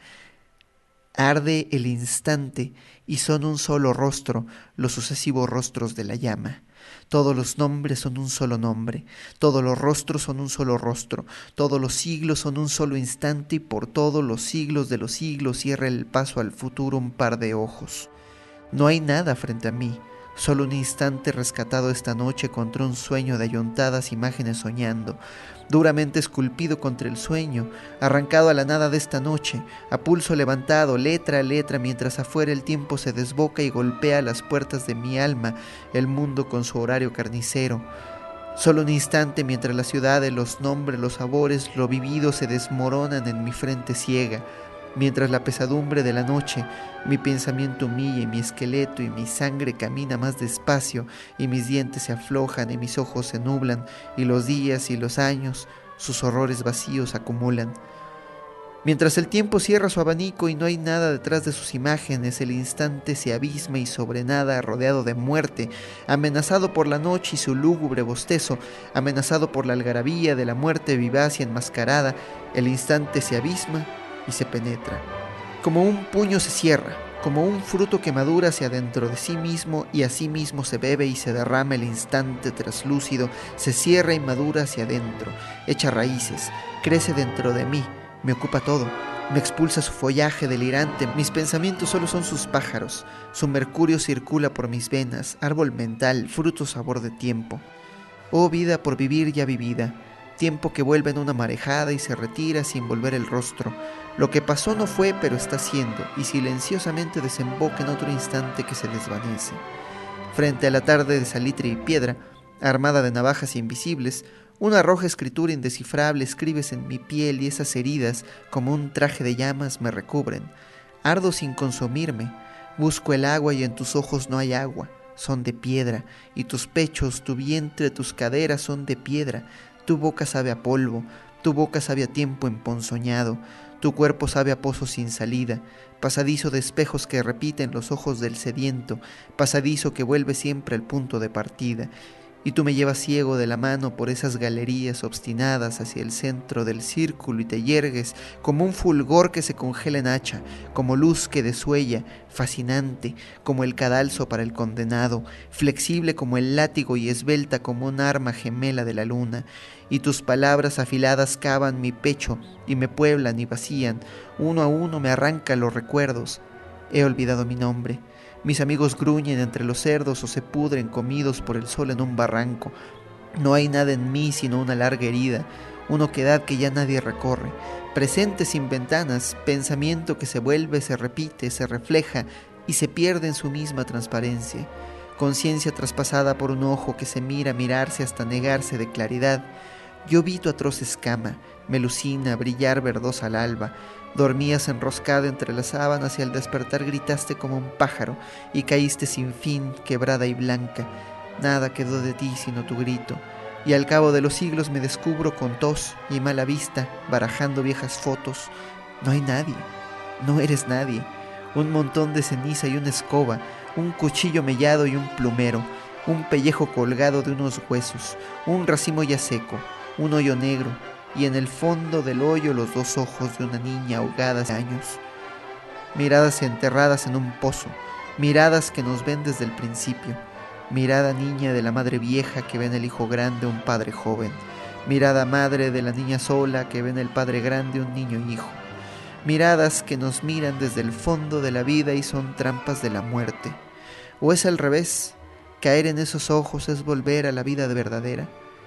Arde el instante y son un solo rostro los sucesivos rostros de la llama. Todos los nombres son un solo nombre, todos los rostros son un solo rostro, todos los siglos son un solo instante y por todos los siglos de los siglos cierra el paso al futuro un par de ojos. No hay nada frente a mí, solo un instante rescatado esta noche contra un sueño de ayuntadas imágenes soñando, duramente esculpido contra el sueño, arrancado a la nada de esta noche, a pulso levantado, letra a letra, mientras afuera el tiempo se desboca y golpea las puertas de mi alma, el mundo con su horario carnicero. Solo un instante mientras la ciudad, los nombres, los sabores, lo vivido se desmoronan en mi frente ciega, mientras la pesadumbre de la noche, mi pensamiento humilla y mi esqueleto y mi sangre camina más despacio y mis dientes se aflojan y mis ojos se nublan y los días y los años, sus horrores vacíos acumulan. Mientras el tiempo cierra su abanico y no hay nada detrás de sus imágenes, el instante se abisma y sobre nada, rodeado de muerte, amenazado por la noche y su lúgubre bostezo, amenazado por la algarabía de la muerte vivaz y enmascarada, el instante se abisma y se penetra. Como un puño se cierra, como un fruto que madura hacia dentro de sí mismo y a sí mismo se bebe y se derrama el instante traslúcido, se cierra y madura hacia adentro, echa raíces, crece dentro de mí, me ocupa todo, me expulsa su follaje delirante, mis pensamientos solo son sus pájaros, su mercurio circula por mis venas, árbol mental, fruto sabor de tiempo. Oh vida por vivir ya vivida, tiempo que vuelve en una marejada y se retira sin volver el rostro. Lo que pasó no fue, pero está siendo, y silenciosamente desemboca en otro instante que se desvanece. Frente a la tarde de salitre y piedra, armada de navajas invisibles, una roja escritura indescifrable escribes en mi piel y esas heridas, como un traje de llamas, me recubren. Ardo sin consumirme, busco el agua y en tus ojos no hay agua, son de piedra, y tus pechos, tu vientre, tus caderas son de piedra. Tu boca sabe a polvo, tu boca sabe a tiempo emponzoñado, tu cuerpo sabe a pozo sin salida, pasadizo de espejos que repiten los ojos del sediento, pasadizo que vuelve siempre al punto de partida. Y tú me llevas ciego de la mano por esas galerías obstinadas hacia el centro del círculo y te yergues como un fulgor que se congela en hacha, como luz que desuella, fascinante como el cadalso para el condenado, flexible como el látigo y esbelta como un arma gemela de la luna. Y tus palabras afiladas cavan mi pecho y me pueblan y vacían, uno a uno me arrancan los recuerdos. He olvidado mi nombre. Mis amigos gruñen entre los cerdos o se pudren comidos por el sol en un barranco. No hay nada en mí sino una larga herida, una oquedad que ya nadie recorre. Presente sin ventanas, pensamiento que se vuelve, se repite, se refleja y se pierde en su misma transparencia. Conciencia traspasada por un ojo que se mira a mirarse hasta negarse de claridad. Yo vi tu atroz escama, melusina, brillar verdosa al alba. Dormías enroscada entre las sábanas y al despertar gritaste como un pájaro y caíste sin fin, quebrada y blanca. Nada quedó de ti sino tu grito. Y al cabo de los siglos me descubro con tos y mala vista, barajando viejas fotos. No hay nadie, no eres nadie. Un montón de ceniza y una escoba, un cuchillo mellado y un plumero, un pellejo colgado de unos huesos, un racimo ya seco, un hoyo negro, y en el fondo del hoyo los dos ojos de una niña ahogada hace años. Miradas enterradas en un pozo, miradas que nos ven desde el principio. Mirada niña de la madre vieja que ve en el hijo grande un padre joven. Mirada madre de la niña sola que ve en el padre grande un niño hijo. Miradas que nos miran desde el fondo de la vida y son trampas de la muerte. ¿O es al revés? Caer en esos ojos es volver a la vida verdadera.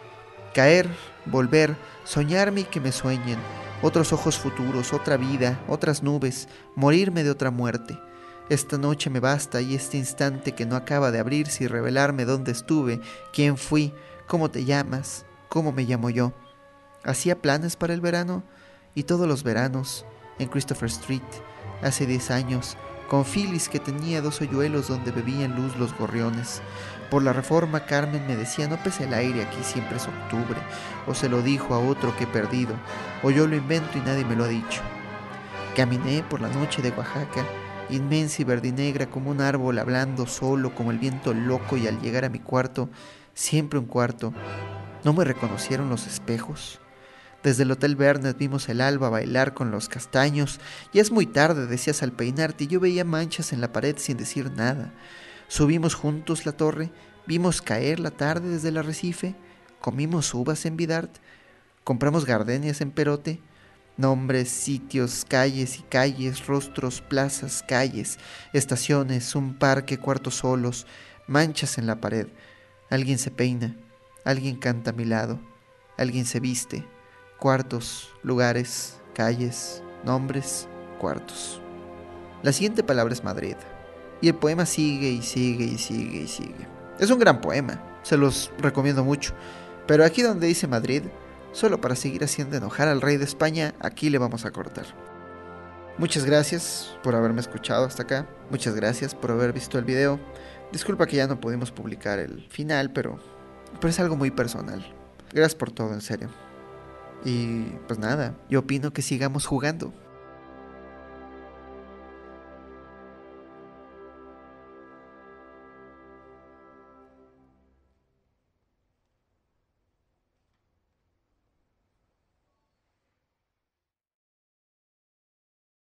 Caer, volver, soñarme y que me sueñen, otros ojos futuros, otra vida, otras nubes, morirme de otra muerte. Esta noche me basta y este instante que no acaba de abrirse y revelarme dónde estuve, quién fui, cómo te llamas, cómo me llamo yo. Hacía planes para el verano y todos los veranos, en Christopher Street, hace 10 años, con Filis que tenía 2 hoyuelos donde bebían luz los gorriones. Por la Reforma Carmen me decía, no pese el aire, aquí siempre es octubre, o se lo dijo a otro que he perdido, o yo lo invento y nadie me lo ha dicho. Caminé por la noche de Oaxaca, inmensa y verdinegra como un árbol, hablando solo como el viento loco, y al llegar a mi cuarto, siempre un cuarto, ¿no me reconocieron los espejos? Desde el Hotel Vernet vimos el alba bailar con los castaños. Ya es muy tarde, decías al peinarte, y yo veía manchas en la pared sin decir nada. Subimos juntos la torre, vimos caer la tarde desde el arrecife, comimos uvas en Vidart, compramos gardenias en Perote. Nombres, sitios, calles y calles, rostros, plazas, calles, estaciones, un parque, cuartos solos, manchas en la pared. Alguien se peina, alguien canta a mi lado, alguien se viste. Cuartos, lugares, calles, nombres, cuartos. La siguiente palabra es Madrid. Y el poema sigue y sigue y sigue y sigue. Es un gran poema, se los recomiendo mucho. Pero aquí donde dice Madrid, solo para seguir haciendo enojar al rey de España, aquí le vamos a cortar. Muchas gracias por haberme escuchado hasta acá. Muchas gracias por haber visto el video. Disculpa que ya no pudimos publicar el final, pero es algo muy personal. Gracias por todo, en serio. Y pues nada, yo opino que sigamos jugando.